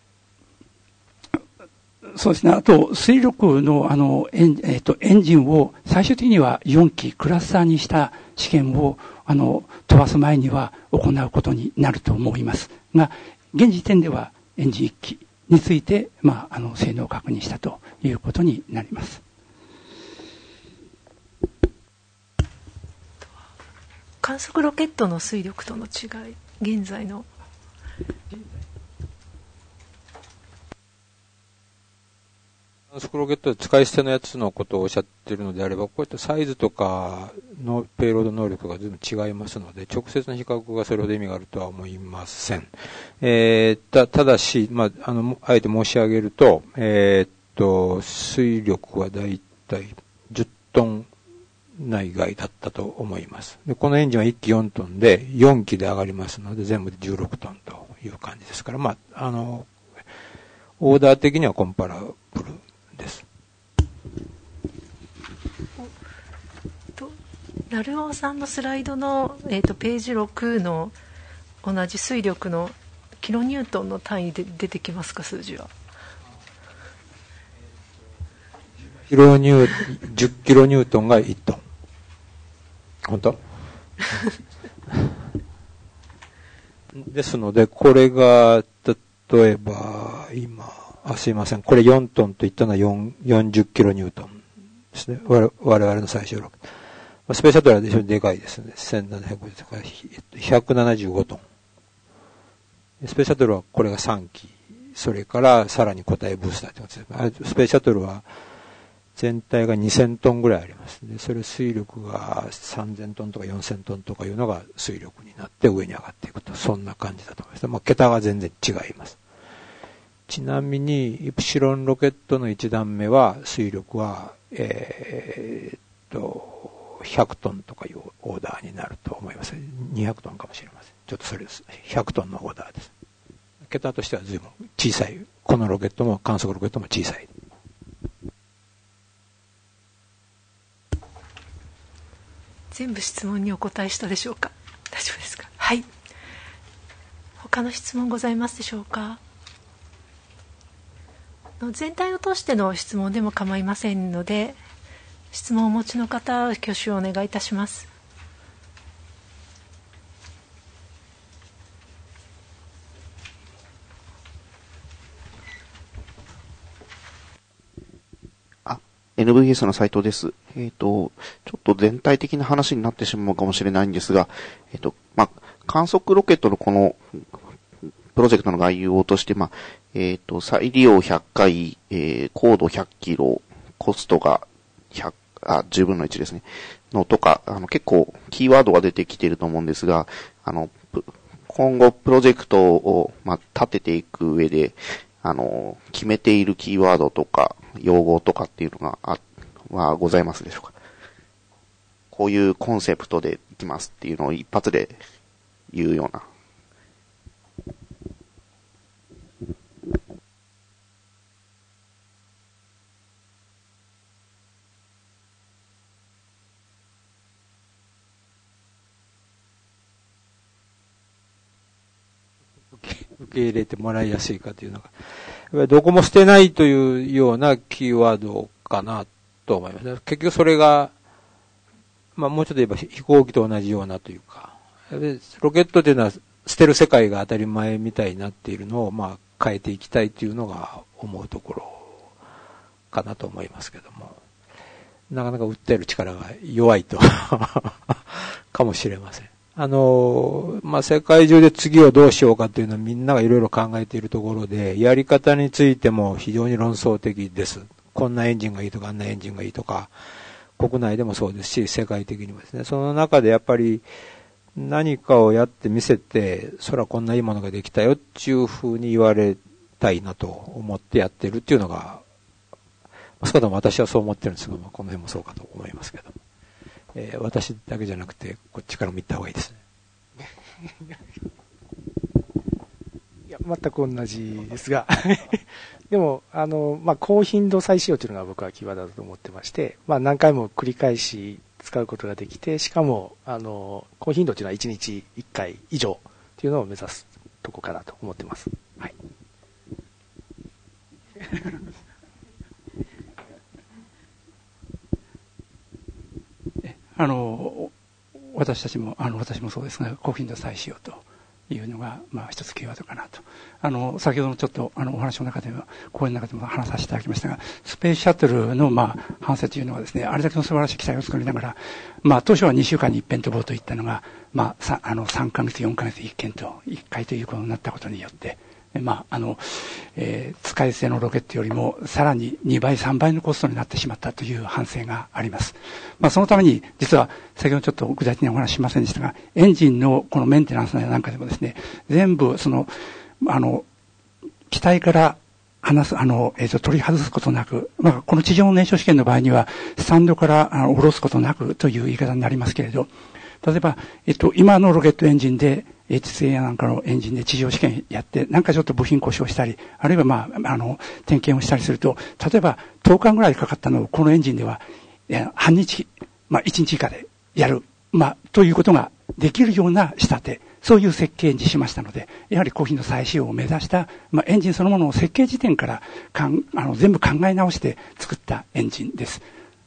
そうですね。あと、水力の、あの、エン、えっと、エンジンを最終的にはよんきクラスターにした試験を、あの、飛ばす前には行うことになると思いますが、現時点ではエンジンいっきについて、まあ、あの、性能を確認したということになります。 観測ロケットの推力との違い、現在の。 観測ロケットで使い捨てのやつのことをおっしゃっているのであれば、こういったサイズとかのペイロード能力が全部違いますので、直接の比較がそれほど意味があるとは思いません。えー、た、ただし、まあ、あの、あえて申し上げると、えー、っと、推力はだいたいじゅっトン内外だったと思います。で、このエンジンはいっきよんトンで、よんきで上がりますので、全部でじゅうろくトンという感じですから、まあ、あの、オーダー的にはコンパラブルです。 成尾さんのスライドの、えー、とページろくの同じ推力のキロニュートンの単位で出てきますか、数字は。 キロニューじゅっキロニュートンがいちトン。本当ですので、これが例えば今あすいません、これよんトンといったのはよんよんじゅっキロニュートンですね。我々の最小ロケット。スペースシャトルは非常にでかいですね。せんななひゃくごじゅうとかひゃくななじゅうごトン。スペースシャトルはこれがさんき。それからさらに固体ブースターということです。スペースシャトルは全体がにせんトンぐらいあります。で、それ推力がさんぜんトンとかよんせんトンとかいうのが推力になって上に上がっていくと。そんな感じだと思います。まあ、桁が全然違います。ちなみに、イプシロンロケットのいち段目は推力は、えー、っと、ひゃくトンとかいうオーダーになると思います。にひゃくトンかもしれません。ちょっとそれです。ひゃくトンのオーダーです。桁としては随分小さい。このロケットも観測ロケットも小さい。 全部質問にお答えしたでしょうか。大丈夫ですか。はい。他の質問ございますでしょうか。全体を通しての質問でも構いませんので、質問をお持ちの方、挙手をお願いいたします。 あ、エヌブイエス の斉藤です。えっと、ちょっと全体的な話になってしまうかもしれないんですが、えっと、まあ、観測ロケットのこの、プロジェクトの概要として、まあ、えっと、再利用ひゃっかい、えー、高度ひゃっキロ、コストがひゃく、あ、じゅうぶんのいちですね。のとか、あの、結構、キーワードが出てきていると思うんですが、あの、今後、プロジェクトを、まあ、立てていく上で、あの、決めているキーワードとか、用語とかっていうのが、あ、はございますでしょうか。こういうコンセプトでいきますっていうのを一発で言うような。 受け入れてもらいやすいかというのが、どこも捨てないというようなキーワードかなと思います。結局それが、まあもうちょっと言えば飛行機と同じようなというか、ロケットというのは捨てる世界が当たり前みたいになっているのを、まあ変えていきたいというのが思うところかなと思いますけども、なかなか訴える力が弱いとかもしれません。あの、まあ、世界中で次をどうしようかというのはみんながいろいろ考えているところで、やり方についても非常に論争的です。こんなエンジンがいいとか、あんなエンジンがいいとか、国内でもそうですし、世界的にもですね。その中でやっぱり何かをやってみせて、そらこんないいものができたよっていうふうに言われたいなと思ってやってるっていうのが、少なくとも私はそう思ってるんですが、まあ、この辺もそうかと思いますけども。えー、私だけじゃなくてこっちからも行った方がいいですね。 いや全く同じですがでもあの、まあ、高頻度再使用というのが僕はキーワードだと思ってまして、まあ、何回も繰り返し使うことができて、しかもあの高頻度というのはいちにちいっかい以上というのを目指すとこかなと思ってます。はいあの私たちもあの私もそうですが、高頻度再使用というのが、まあ、一つキーワードかなと。あの、先ほどのちょっと、あの、お話の中では、講演の中でも話させていただきましたが、スペースシャトルの、まあ、反省というのはですね、あれだけの素晴らしい機体を作りながら、まあ、当初はにしゅうかんに一遍飛ぼうといったのが、まあ、さあの、さんかげつ、よんかげついっけんと、いっかいということになったことによって、まあ、あの、えー、使い捨てのロケットよりもさらににばい、さんばいのコストになってしまったという反省があります。まあ、そのために、実は、先ほどちょっと具体的にお話ししませんでしたが、エンジンのこのメンテナンスなんかでもですね、全部、その、あの、機体から離す、あの、えっと、取り外すことなく、まあ、この地上の燃焼試験の場合には、スタンドからあの下ろすことなくという言い方になりますけれど、例えば、えっと、今のロケットエンジンで、エイチスリー やなんかのエンジンで地上試験やって、なんかちょっと部品故障したり、あるいはまあ、あの、点検をしたりすると、例えばとおかぐらいかかったのをこのエンジンでは、半日、まあいちにち以下でやる、まあ、ということができるような仕立て、そういう設計にしましたので、やはりコーヒーの再使用を目指した、まあ、エンジンそのものを設計時点からかんあの全部考え直して作ったエンジンです。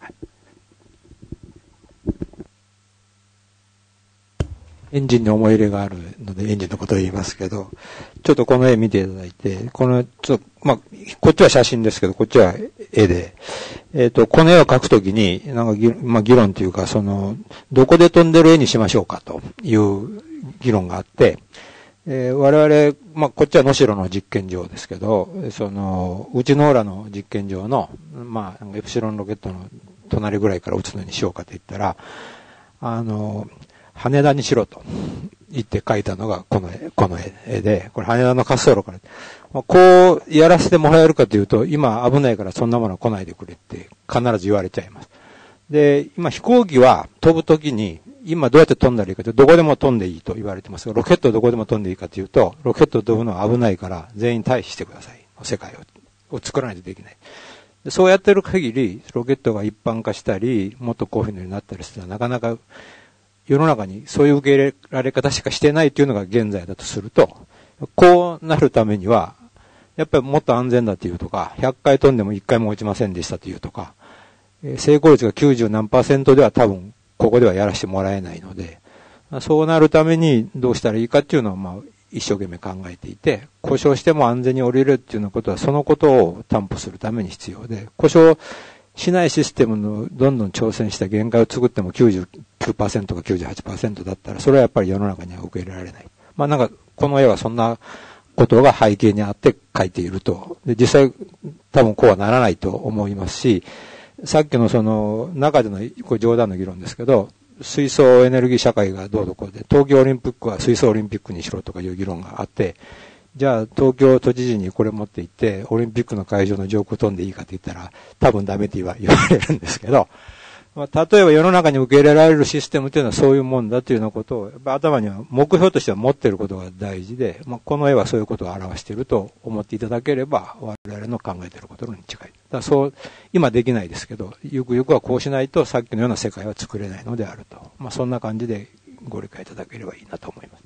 エンジンに思い入れがあるのでエンジンのことを言いますけど、ちょっとこの絵見ていただいて、この、ちょっと、まあ、こっちは写真ですけど、こっちは絵で、えっと、この絵を描くときに、なんか議、まあ、議論というか、その、どこで飛んでる絵にしましょうかという議論があって、えー、我々、まあ、こっちは能代の実験場ですけど、その、内之浦の実験場の、まあ、エプシロンロケットの隣ぐらいから撃つのにしようかと言ったら、あの、羽田にしろと言って描いたのがこの絵、この絵で、これ羽田の滑走路から、まあ、こうやらせてもらえるかというと、今危ないからそんなものは来ないでくれって必ず言われちゃいます。で、今飛行機は飛ぶときに、今どうやって飛んだらいいかというと、どこでも飛んでいいと言われてますが、ロケットをどこでも飛んでいいかというと、ロケットを飛ぶのは危ないから全員退避してください。世界を、を作らないとできない。でそうやってる限り、ロケットが一般化したり、もっとこういうふうになったりするのはなかなか世の中にそういう受け入れられ方しかしてないというのが現在だとすると、こうなるためには、やっぱりもっと安全だというとか、ひゃっかい飛んでもいっかいも落ちませんでしたというとか、成功率がきゅうじゅうなんパーセントでは多分ここではやらせてもらえないので、そうなるためにどうしたらいいかっていうのをまあ一生懸命考えていて、故障しても安全に降りれるっていうようなことはそのことを担保するために必要で、故障しないシステムのどんどん挑戦した限界を作っても きゅうじゅうきゅうパーセント か きゅうじゅうはちパーセント だったら、それはやっぱり世の中には受け入れられない。まあなんか、この絵はそんなことが背景にあって描いていると。で、実際多分こうはならないと思いますし、さっきのその中での、これ冗談の議論ですけど、水素エネルギー社会がどうどこうで、東京オリンピックは水素オリンピックにしろとかいう議論があって、じゃあ東京都知事にこれ持って行ってオリンピックの会場の上空飛んでいいかって言ったら多分ダメって言われるんですけど、まあ、例えば世の中に受け入れられるシステムというのはそういうもんだというようなことをやっぱ頭には目標としては持っていることが大事で、まあ、この絵はそういうことを表していると思っていただければ我々の考えていることに近い。だからそう今できないですけど、ゆくゆくはこうしないとさっきのような世界は作れないのであると、まあ、そんな感じでご理解いただければいいなと思います。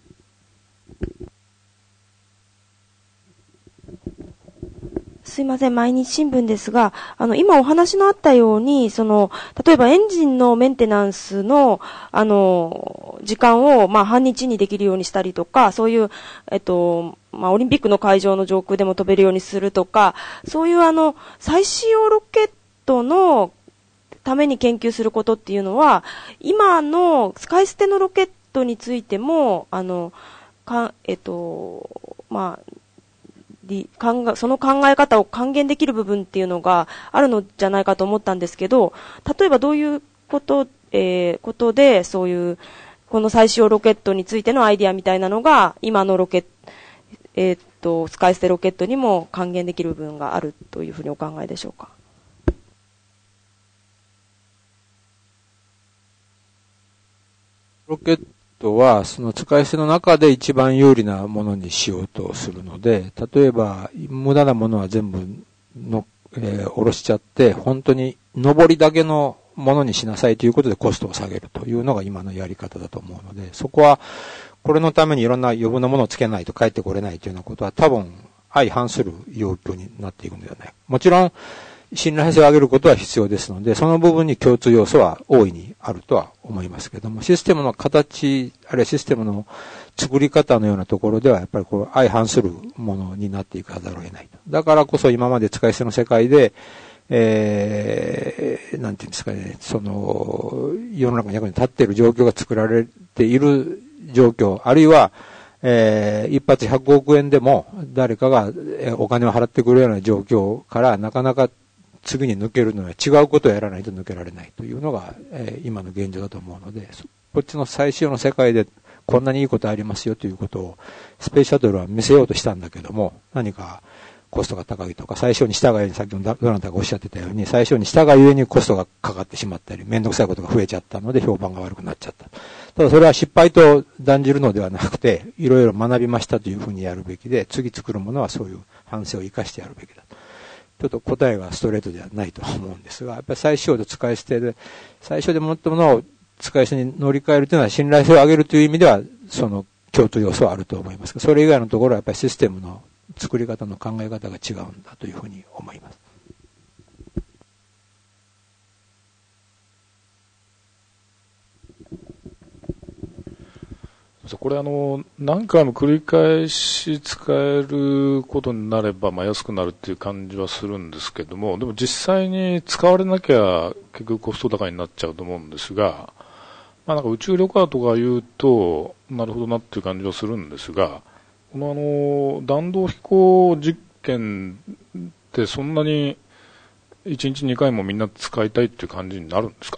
すいません、毎日新聞ですが、あの、今お話のあったように、その、例えばエンジンのメンテナンスの、あの、時間を、まあ、半日にできるようにしたりとか、そういう、えっと、まあ、オリンピックの会場の上空でも飛べるようにするとか、そういうあの、再使用ロケットのために研究することっていうのは、今の使い捨てのロケットについても、あの、か、えっと、まあ、考えその考え方を還元できる部分っていうのがあるのじゃないかと思ったんですけど、例えばどういうこと、えー、ことでそういうこの再使用ロケットについてのアイディアみたいなのが今のロケット、えー、っと使い捨てロケットにも還元できる部分があるというふうにお考えでしょうか。 ロケットはその使い捨ての中で一番有利なものにしようとするので、例えば無駄なものは全部の、えー、下ろしちゃって本当に上りだけのものにしなさいということでコストを下げるというのが今のやり方だと思うので、そこはこれのためにいろんな余分なものをつけないと帰ってこれないというようなことは多分相反する要求になっていくのではない。もちろん信頼性を上げることは必要ですので、その部分に共通要素は大いにあるとは思いますけども、システムの形、あるいはシステムの作り方のようなところでは、やっぱりこう相反するものになっていかざるを得ないと。だからこそ今まで使い捨ての世界で、えー、なんていうんですかね、その、世の中に役に立っている状況が作られている状況、あるいは、えー、一発ひゃくおくえんでも誰かがお金を払ってくるような状況からなかなか次に抜けるのは違うことをやらないと抜けられないというのが、えー、今の現状だと思うので、こっちの再使用の世界でこんなにいいことありますよということをスペースシャトルは見せようとしたんだけども、何かコストが高いとか、最初にしたがゆえに、さっきのどなたがおっしゃってたように、最初にしたがゆえにコストがかかってしまったり、めんどくさいことが増えちゃったので評判が悪くなっちゃった。ただそれは失敗と断じるのではなくて、いろいろ学びましたというふうにやるべきで、次作るものはそういう反省を生かしてやるべきだと。ちょっと答えがストレートではないとは思うんですが、やっぱり最小で使い捨てで、最初でもっとものを使い捨てに乗り換えるというのは信頼性を上げるという意味では、その共通要素はあると思いますが、それ以外のところはやっぱりシステムの作り方の考え方が違うんだというふうに思います。 これあの、何回も繰り返し使えることになれば、まあ安くなるっていう感じはするんですけども、でも実際に使われなきゃ結局コスト高になっちゃうと思うんですが、まあなんか宇宙旅行とか言うと、なるほどなっていう感じはするんですが、このあの、弾道飛行実験ってそんなにいちにちにかいもみんな使いたいっていう感じになるんですか？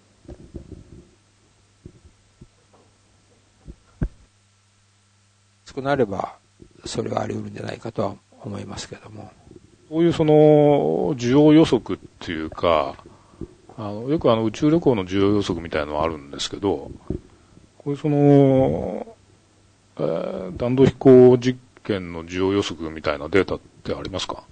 少なればそれはあり得るんじゃないかとは思いますけども、 そういうその需要予測っていうか、あのよくあの宇宙旅行の需要予測みたいなのはあるんですけど、こういうその、えー、弾道飛行実験の需要予測みたいなデータってありますか？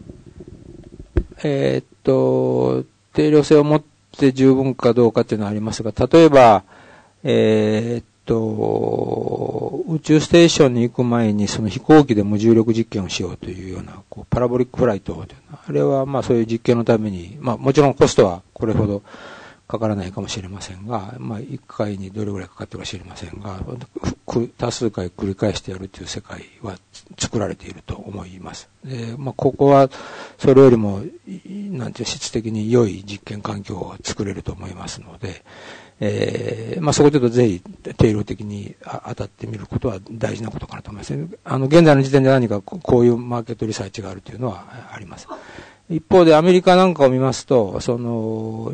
えー、っと定量性を持って十分かどうかっていうのはありますが、例えばえー、っと宇宙ステーションに行く前にその飛行機で無重力実験をしようというようなこうパラボリックフライトというのは、あれはまあそういう実験のために、まあもちろんコストはこれほどかからないかもしれませんが、まあいっかいにどれぐらいかかってるか知りませんが、多数回繰り返してやるという世界は作られていると思います。で、まあここはそれよりもなんていう質的に良い実験環境を作れると思いますので、えー、まあそこでちょっとぜひ定量的に当たってみることは大事なことかなと思います。あの現在の時点で何かこういうマーケットリサーチがあるというのはあります。一方でアメリカなんかを見ますと、その、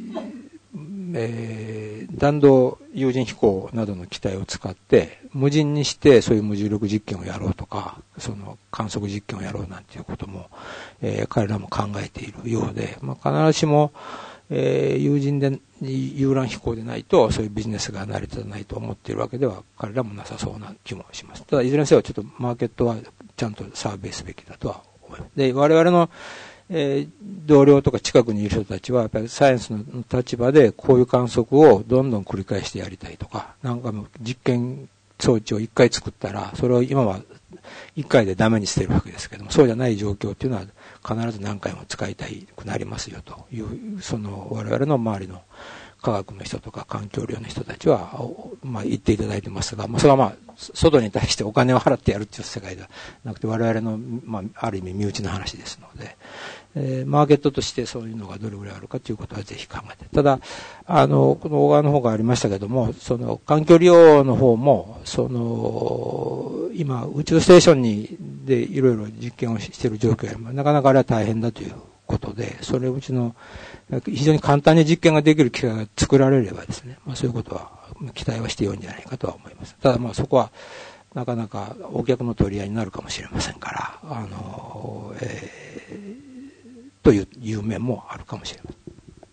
えー、弾道有人飛行などの機体を使って無人にしてそういう無重力実験をやろうとか、その観測実験をやろうなんていうことも、えー、彼らも考えているようで、まあ、必ずしもえー、有人で遊覧飛行でないとそういうビジネスが成り立たないと思っているわけでは彼らもなさそうな気もします。ただいずれにせよちょっとマーケットはちゃんとサーベイすべきだとは思います。で、我々の、えー、同僚とか近くにいる人たちはやっぱりサイエンスの立場でこういう観測をどんどん繰り返してやりたいとか、なんかも実験装置をいっかい作ったらそれを今はいっかいでダメにしてるわけですけども、そうじゃない状況っていうのは必ず何回も使いたくなりますよという、その我々の周りの科学の人とか環境寮の人たちは、まあ言っていただいてますが、まあそれはまあ外に対してお金を払ってやるっていう世界ではなくて、我々のまあある意味身内の話ですので、えー、マーケットとしてそういうのがどれぐらいあるかということはぜひ考えて。ただ、あの、この大川の方がありましたけども、その環境利用の方も、その、今宇宙ステーションにでいろいろ実験をしている状況よりも、なかなかあれは大変だということで、それうちの非常に簡単に実験ができる機会が作られればですね、まあそういうことは期待はしてよいんじゃないかとは思います。ただまあそこはなかなかお客の取り合いになるかもしれませんから、あの、えーという、いう面もあるかもしれません。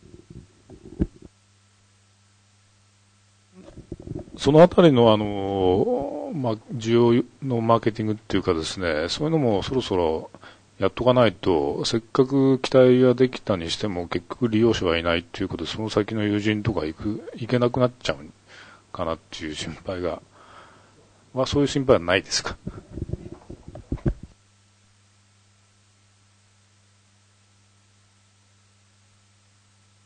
そのあたりのあの、まあ、需要のマーケティングっていうかですね、そういうのもそろそろやっとかないと、せっかく期待ができたにしても結局利用者がいないっていうことで、その先の友人とか行く、行けなくなっちゃうかなっていう心配が、まあそういう心配はないですか？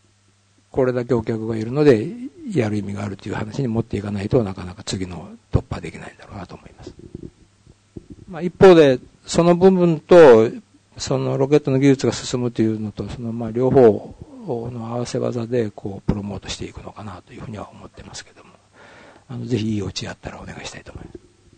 これだけお客がいるのでやる意味があるという話に持っていかないとなかなか次の突破できないんだろうなと思います。まあ、一方で、その部分と、そのロケットの技術が進むというのと、そのまあ両方の合わせ技でこうプロモートしていくのかなというふうには思ってますけども、あのぜひいいお家あったらお願いしたいと思います。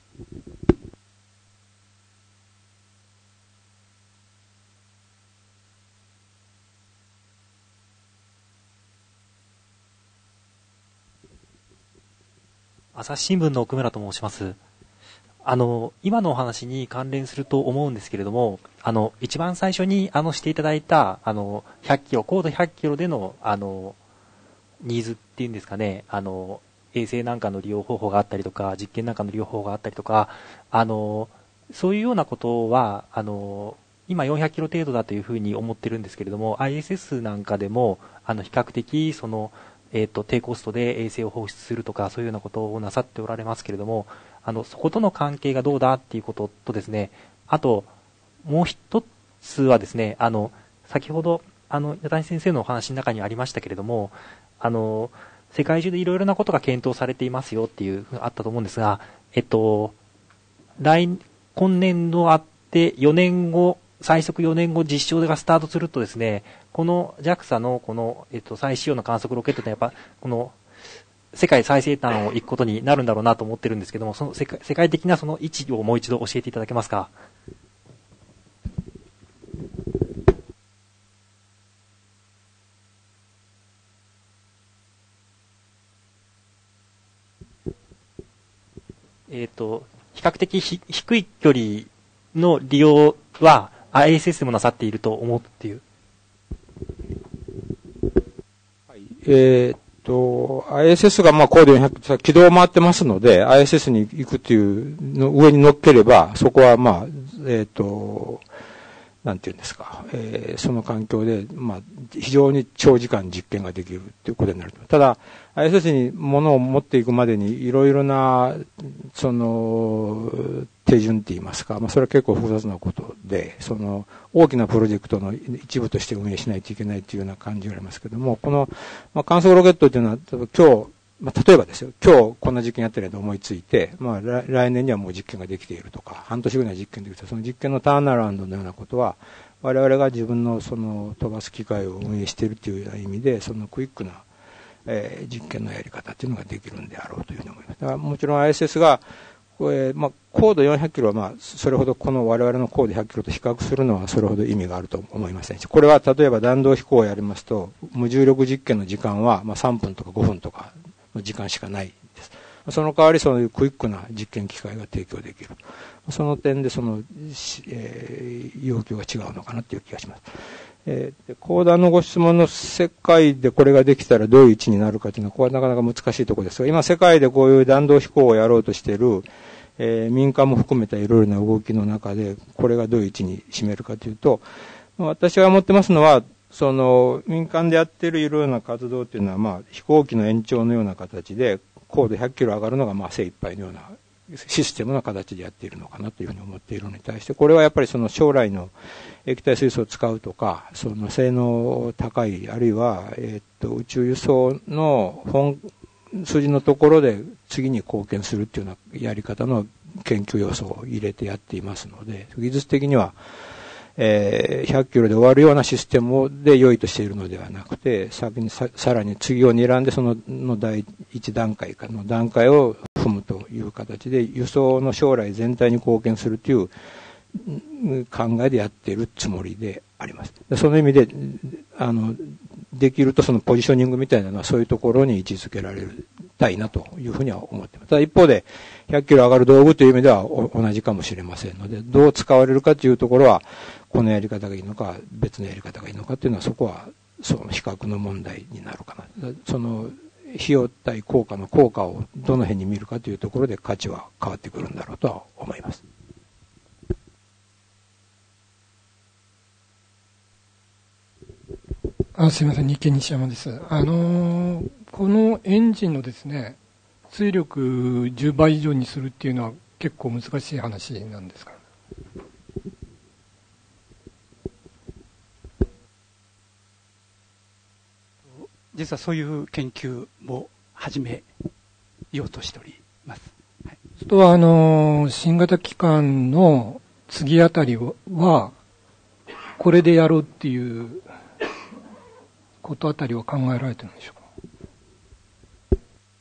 朝日新聞の奥村と申します。あの、今のお話に関連すると思うんですけれども、あの、一番最初に、あの、していただいた、あの、ひゃっキロ、高度ひゃっキロでの、あの、ニーズっていうんですかね、あの、衛星なんかの利用方法があったりとか、実験なんかの利用方法があったりとか、あの、そういうようなことは、あの、今よんひゃっキロ程度だというふうに思ってるんですけれども、アイエスエス なんかでも、あの、比較的、その、えっと、低コストで衛星を放出するとか、そういうようなことをなさっておられますけれども、あの、そことの関係がどうだっていうこととですね、あと、もう一つはですね、あの、先ほど、あの、矢谷先生のお話の中にありましたけれども、あの、世界中でいろいろなことが検討されていますよっていうふうにあったと思うんですが、えっと、来、今年度あってよねんご、最速よねんご実証がスタートするとですね、この ジャクサ のこの、えっと、再使用の観測ロケットってやっぱ、この、世界最西端を行くことになるんだろうなと思ってるんですけども、その世界、世界的なその位置をもう一度教えていただけますか。えっと、比較的ひ低い距離の利用は アイエスエス でもなさっていると思うっていう。 はい、えーと、アイエスエス がまあ高度よんひゃく、軌道を回ってますので、アイエスエス に行くっていうの上に乗っければ、そこはまあ、えっと、なんていうんですか、えー、その環境で、まあ、非常に長時間実験ができるということになる。ただ、アイエスエス に物を持っていくまでにいろいろな、その、手順って言いますか、まあ、それは結構複雑なことで、その、大きなプロジェクトの一部として運営しないといけないというような感じがありますけども、この、まあ、観測ロケットっていうのは、今日、まあ、例えばですよ、今日こんな実験やってると思いついて、まあ来、来年にはもう実験ができているとか、半年後には実験できている、その実験のターンアラウンドのようなことは、我々が自分のその飛ばす機械を運営しているというような意味で、そのクイックな、えー、実験のやり方っていうのができるんであろうというふうに思います。だからもちろん アイエスエス が、これ、まあ、高度よんひゃっキロは、まあ、それほどこの我々の高度ひゃっキロと比較するのはそれほど意味があると思いませんし、これは例えば弾道飛行をやりますと、無重力実験の時間は、まあ、さんぷんとかごふんとかの時間しかないです。その代わりそういうクイックな実験機会が提供できる。その点でその、えー、要求が違うのかなという気がします。えー、で講談のご質問の世界でこれができたらどういう位置になるかというのは、これはなかなか難しいところですが、今世界でこういう弾道飛行をやろうとしている、えー、民間も含めたいろいろな動きの中で、これがどういう位置に占めるかというと、私が思ってますのは、その民間でやっているいろいろな活動というのは、まあ、飛行機の延長のような形で、高度ひゃっキロ上がるのがまあ精一杯のようなシステムの形でやっているのかなというふうに思っているのに対して、これはやっぱりその将来の液体水素を使うとか、その性能高い、あるいは、えっと、宇宙輸送の本筋のところで次に貢献するっていうようなやり方の研究要素を入れてやっていますので、技術的には、えー、ひゃっキロで終わるようなシステムで良いとしているのではなくて、先に さ, さらに次を睨んでそのの第一段階かの段階を踏むという形で輸送の将来全体に貢献するという考えでやっているつもりであります。その意味で、あの、できるとそのポジショニングみたいなのはそういうところに位置づけられたいなというふうには思っています。ただ一方でひゃっキロ上がる道具という意味では同じかもしれませんので、どう使われるかというところは、このやり方がいいのか別のやり方がいいのかというのは、そこはその比較の問題になるかな。その費用対効果の効果をどの辺に見るかというところで価値は変わってくるんだろうとは思います。 あ、すいません、日経西山です。あのー、このエンジンのですね、推力じゅうばい以上にするっていうのは結構難しい話なんですか？ 実はそういう研究も始めようとしております。はい。 あとは、あの、新型機関の次あたりは、これでやろうっていうことあたりは考えられてるんでしょうか。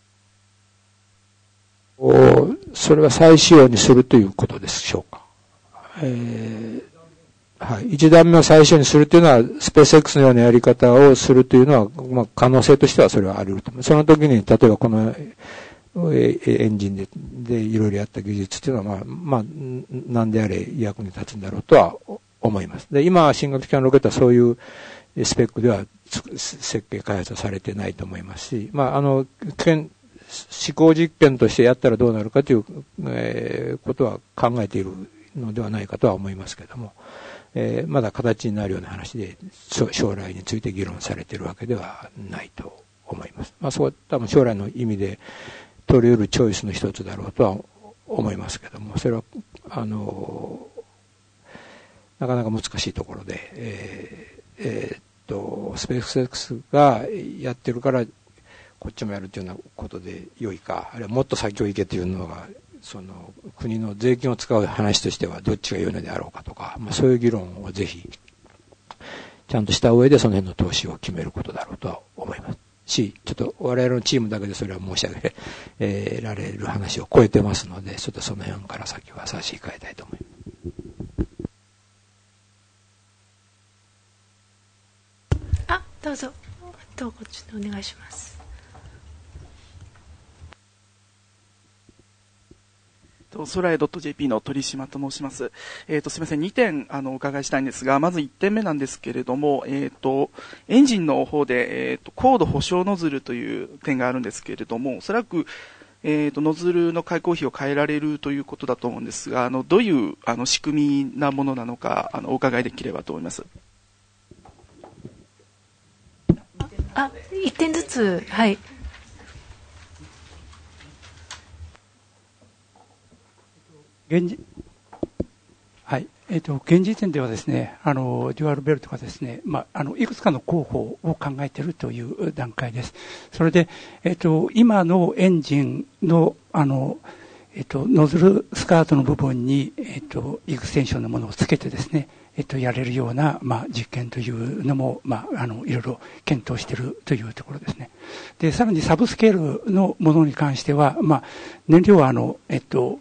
おそれは再使用にするということでしょうか。えー、はい。一段目を最初にするというのは、スペース X のようなやり方をするというのは、まあ、可能性としてはそれはあり得ると思う。その時に、例えばこのエンジンで、でいろいろやった技術というのは、まあ、まあ、なんであれ役に立つんだろうとは思います。で、今、新型機関ロケットはそういうスペックでは設計開発はされてないと思いますし、まあ、あの、試行実験としてやったらどうなるかという、えー、ことは考えているのではないかとは思いますけれども、えー、まだ形になるような話で将来について議論されているわけではないと思います。まあ、そこは多分将来の意味で取り得るチョイスの一つだろうとは思いますけれども、それはあのなかなか難しいところで、えーえー、っとスペース X がやってるからこっちもやるというようなことで良いか、あるいはもっと先を行けというのがその国の税金を使う話としてはどっちが良いのであろうかとか、まあ、そういう議論をぜひちゃんとした上でその辺の投資を決めることだろうとは思いますし、ちょっと我々のチームだけでそれは申し上げ、えー、られる話を超えてますので、ちょっとその辺から先は差し控えたいと思います。 あ、どうぞ。どうこっちでお願いします。 ソラエ .jp の鳥島と申します。えっ、ー、と、すみません。にてん、あの、お伺いしたいんですが、まずいってんめなんですけれども、えっ、ー、と、エンジンの方で、えっ、ー、と、高度保証ノズルという点があるんですけれども、おそらく、えっ、と、ノズルの開口比を変えられるということだと思うんですが、あの、どういう、あの、仕組みなものなのか、あの、お伺いできればと思います。 あ、いってんずつ、はい。 現時はい。えっ、ー、と、現時点ではですね、あの、デュアルベルトがですね、まあ、あの、いくつかの候補を考えているという段階です。それで、えっ、ー、と、今のエンジンの、あの、えっ、ー、と、ノズルスカートの部分に、えっ、と、エクステンションのものをつけてですね、えっと、やれるような、まあ、実験というのも、まあ、あの、いろいろ検討しているというところですね。で、さらにサブスケールのものに関しては、まあ、燃料は、あの、えっと、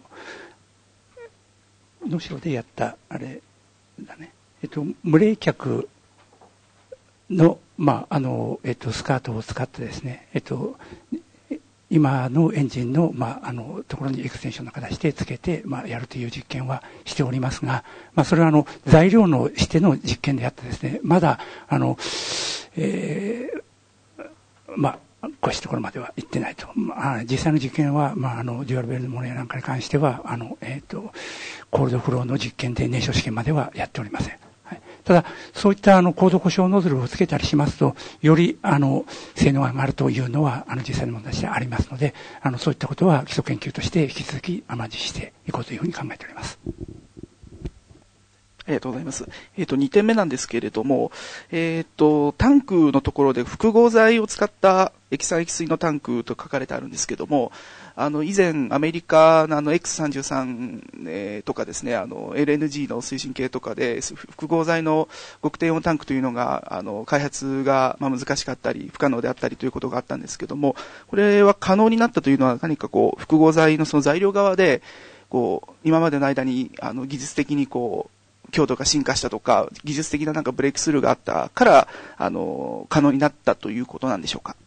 能代でやった、あれだね、えっと、無冷却の、まあ、あの、えっと、スカートを使ってですね、えっと、今のエンジンの、まあ、あの、ところにエクステンションの形でつけて、まあ、やるという実験はしておりますが、まあ、それは、あの、材料のしての実験であってですね、まだ、あの、えー、まあ、こうしたところまでは行ってないと。まあ、実際の実験は、まあ、あの、デュアルベルのものやなんかに関しては、あの、えっと、コールドフローの実験で燃焼試験まではやっておりません。はい、ただ、そういったあの高度故障ノズルをつけたりしますと、よりあの性能が上がるというのはあの実際の問題としてありますので、あのそういったことは基礎研究として引き続き実施していこうというふうに考えております。 ありがとうございます。えっ、ー、と、にてんめなんですけれども、えっ、ー、と、タンクのところで複合材を使った液酸液水のタンクと書かれてあるんですけども、あの、以前、アメリカのあの エックスさんじゅうさん、えー、とかですね、あの、エルエヌジー の推進系とかで、複合材の極低温タンクというのが、あの、開発が、まあ、難しかったり、不可能であったりということがあったんですけども、これは可能になったというのは、何かこう、複合材のその材料側で、こう、今までの間に、あの、技術的にこう、強度が進化したとか、技術的ななんかブレイクスルーがあったから、あの、可能になったということなんでしょうか。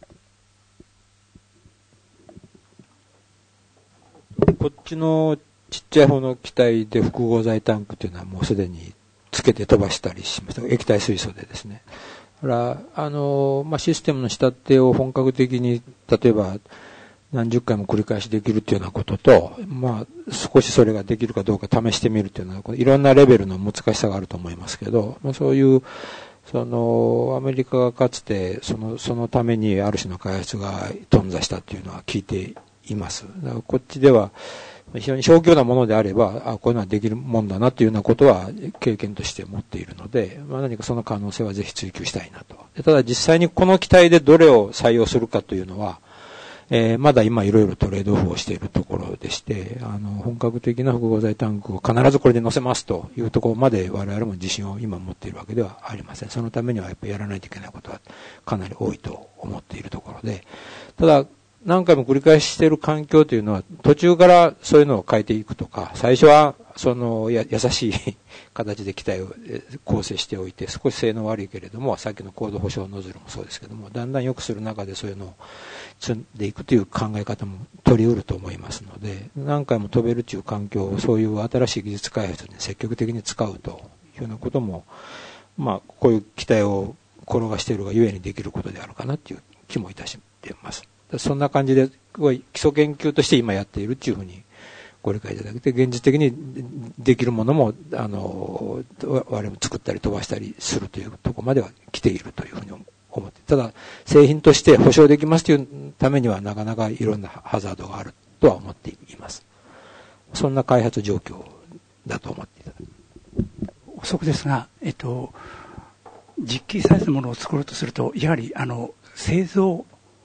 こっちのちっちゃい方の機体で複合材タンクというのはもうすでにつけて飛ばしたりしました。液体水素でですね。だから、あの、まあ、システムの仕立てを本格的に、例えば、何十回も繰り返しできるっていうようなことと、まあ、少しそれができるかどうか試してみるっていうのは、いろんなレベルの難しさがあると思いますけど、まあ、そういう、その、アメリカがかつて、その、そのためにある種の開発が頓挫したっていうのは聞いています。だからこっちでは、非常に小規模なものであれば、あ、こういうのはできるもんだなっていうようなことは経験として持っているので、まあ、何かその可能性はぜひ追求したいなと。でただ実際にこの機体でどれを採用するかというのは、 えー、まだ今いろいろトレードオフをしているところでして、あの、本格的な複合材タンクを必ずこれで載せますというところまで我々も自信を今持っているわけではありません。そのためにはやっぱりやらないといけないことはかなり多いと思っているところで、ただ、何回も繰り返している環境というのは、途中からそういうのを変えていくとか、最初は、その、や、優しい形で機体を構成しておいて、少し性能悪いけれども、さっきの高度保証ノズルもそうですけども、だんだん良くする中でそういうのを積んでいくという考え方も取り得ると思いますので、何回も飛べるという環境を、そういう新しい技術開発に積極的に使うというようなことも、まあ、こういう機体を転がしているがゆえにできることであるかなという気もいたしています。そんな感じで、基礎研究として今やっているというふうにご理解いただけて、現実的にできるものも、あの、我々も作ったり飛ばしたりするというところまでは来ているというふうに思って、ただ、製品として保証できますというためにはなかなかいろんなハザードがあるとは思っています。そんな開発状況だと思っていただく。 補足ですが、えっと、実機サイズのものを作ろうとすると、やはり、あの、製造、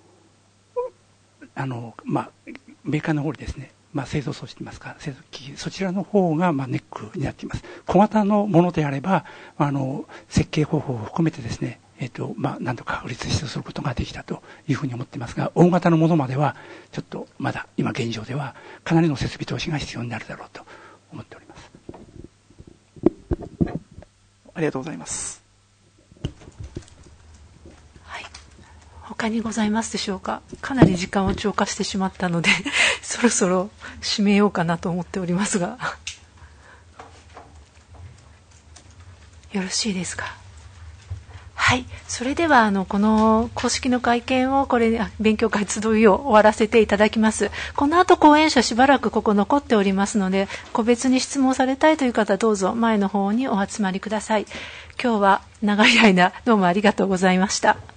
あの、まあ、メーカーの方にですね、まあ、製造装置といいますか、製造機器、そちらの方が、まあ、ネックになっています。小型のものであれば、あの、設計方法を含めてですね、えっと、まあ、なんとか確立してすることができたというふうに思っていますが、大型のものまでは、ちょっと、まだ、今現状では、かなりの設備投資が必要になるだろうと思っております。 ありがとうございます。 他にございますでしょうか。かなり時間を超過してしまったのでそろそろ締めようかなと思っておりますがよろしいですか。はい、それではあのこの公式の会見をこれ勉強会集いを終わらせていただきます。この後講演者しばらくここ残っておりますので、個別に質問されたいという方どうぞ前の方にお集まりください。今日は長い間どうもありがとうございました。